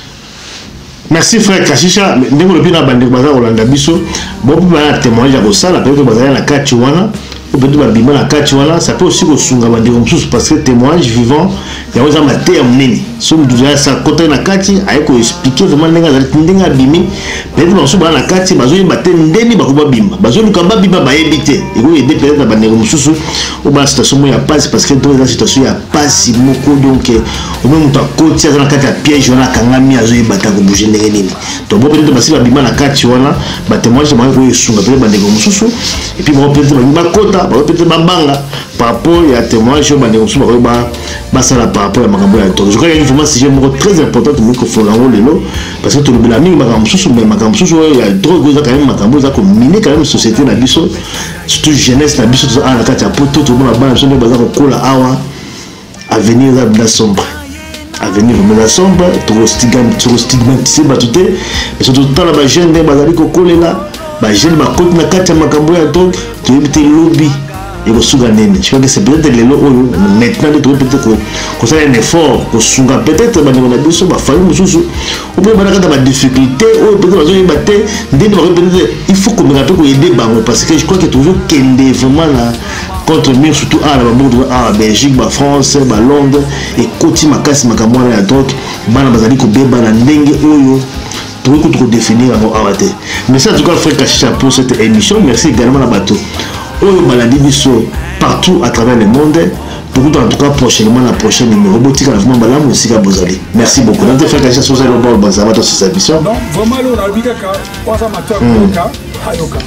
Merci frère Kashisha ndeko le bina bande baza Olanda biso bon pour ba témoignage ko sala peut-être baza na kati wana ou peut-être ba bima na kati wana ça peut aussi ko sunga bande comme ça parce que témoignage vivant ya oza maté amneni so mduza sa côté na kati ay ko expliquer vraiment ndinga bimi peut-être ba so ba na kati bazo yimba ndeni ba ko ba bimba bazo lukamba bimba ba yebité et ko aider peut-être na bande comme ça ou ba situation ya passe parce que dans la situation ya passe moko donc au même temps côté na kati ya piège wana kangami azo yibata ko bouger ndenge nini donc bon peut-être basi ba bima na kati wana ba témoignage ba ko sunga peut-être bande comme ça et puis bon peut-être ba kota ba peut-être ba banga par rapport à témoignage bande comme ça ba sala par rapport à makambo ya donc je crois qu'il y a une information très importante pour que Folango lelo parce que tout le monde mingi makambo susu mais makambo susu ya drogue za quand même makambo za ko miner quand même société na biso surtout jeunesse na biso à la kati ya poto tout le monde ba so ne baza ko kola awa avenir la sombre avenir la sombre trop stigmatisé batute et surtout tant la ba jeune bazali ko kolela ba jeune ba côté na kati ya makambo ya drogue to yebite lobby et au Soudanais. Je crois que c'est peut-être les lots maintenant de trouver peut-être qu'on fait un effort qu'on sunga peut-être bah on a besoin bah fallu nous ou bien bah dans ma difficulté ou peut-être ils battent il faut qu'on me rappelle qu'on aider bango parce que je crois que toujours qu'il est vraiment là contre mur surtout à la Belgique bah France bah Londres et côté ma casse ma camouana ya donc bah na bazali ko beba na ndenge oyo pour que tu définir avant arrêter. Merci en tout cas frère Kashisha pour cette émission. Merci également à bateau. Oyo maladie biso partout à travers le monde. Pour en tout cas prochainement la prochaine numéro botika la vraiment balam aussi ka bozali. Merci beaucoup. Dans frère Kashisha sur le bord dans cette émission. Non, vraiment le rabika ka kwa sa mateur ka hayoka.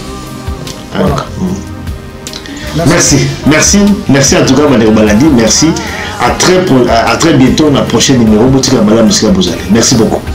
Merci en tout cas Valérie Baladi. Merci à très bientôt dans la prochaine numéro botika balam aussi ka bozali. Merci beaucoup.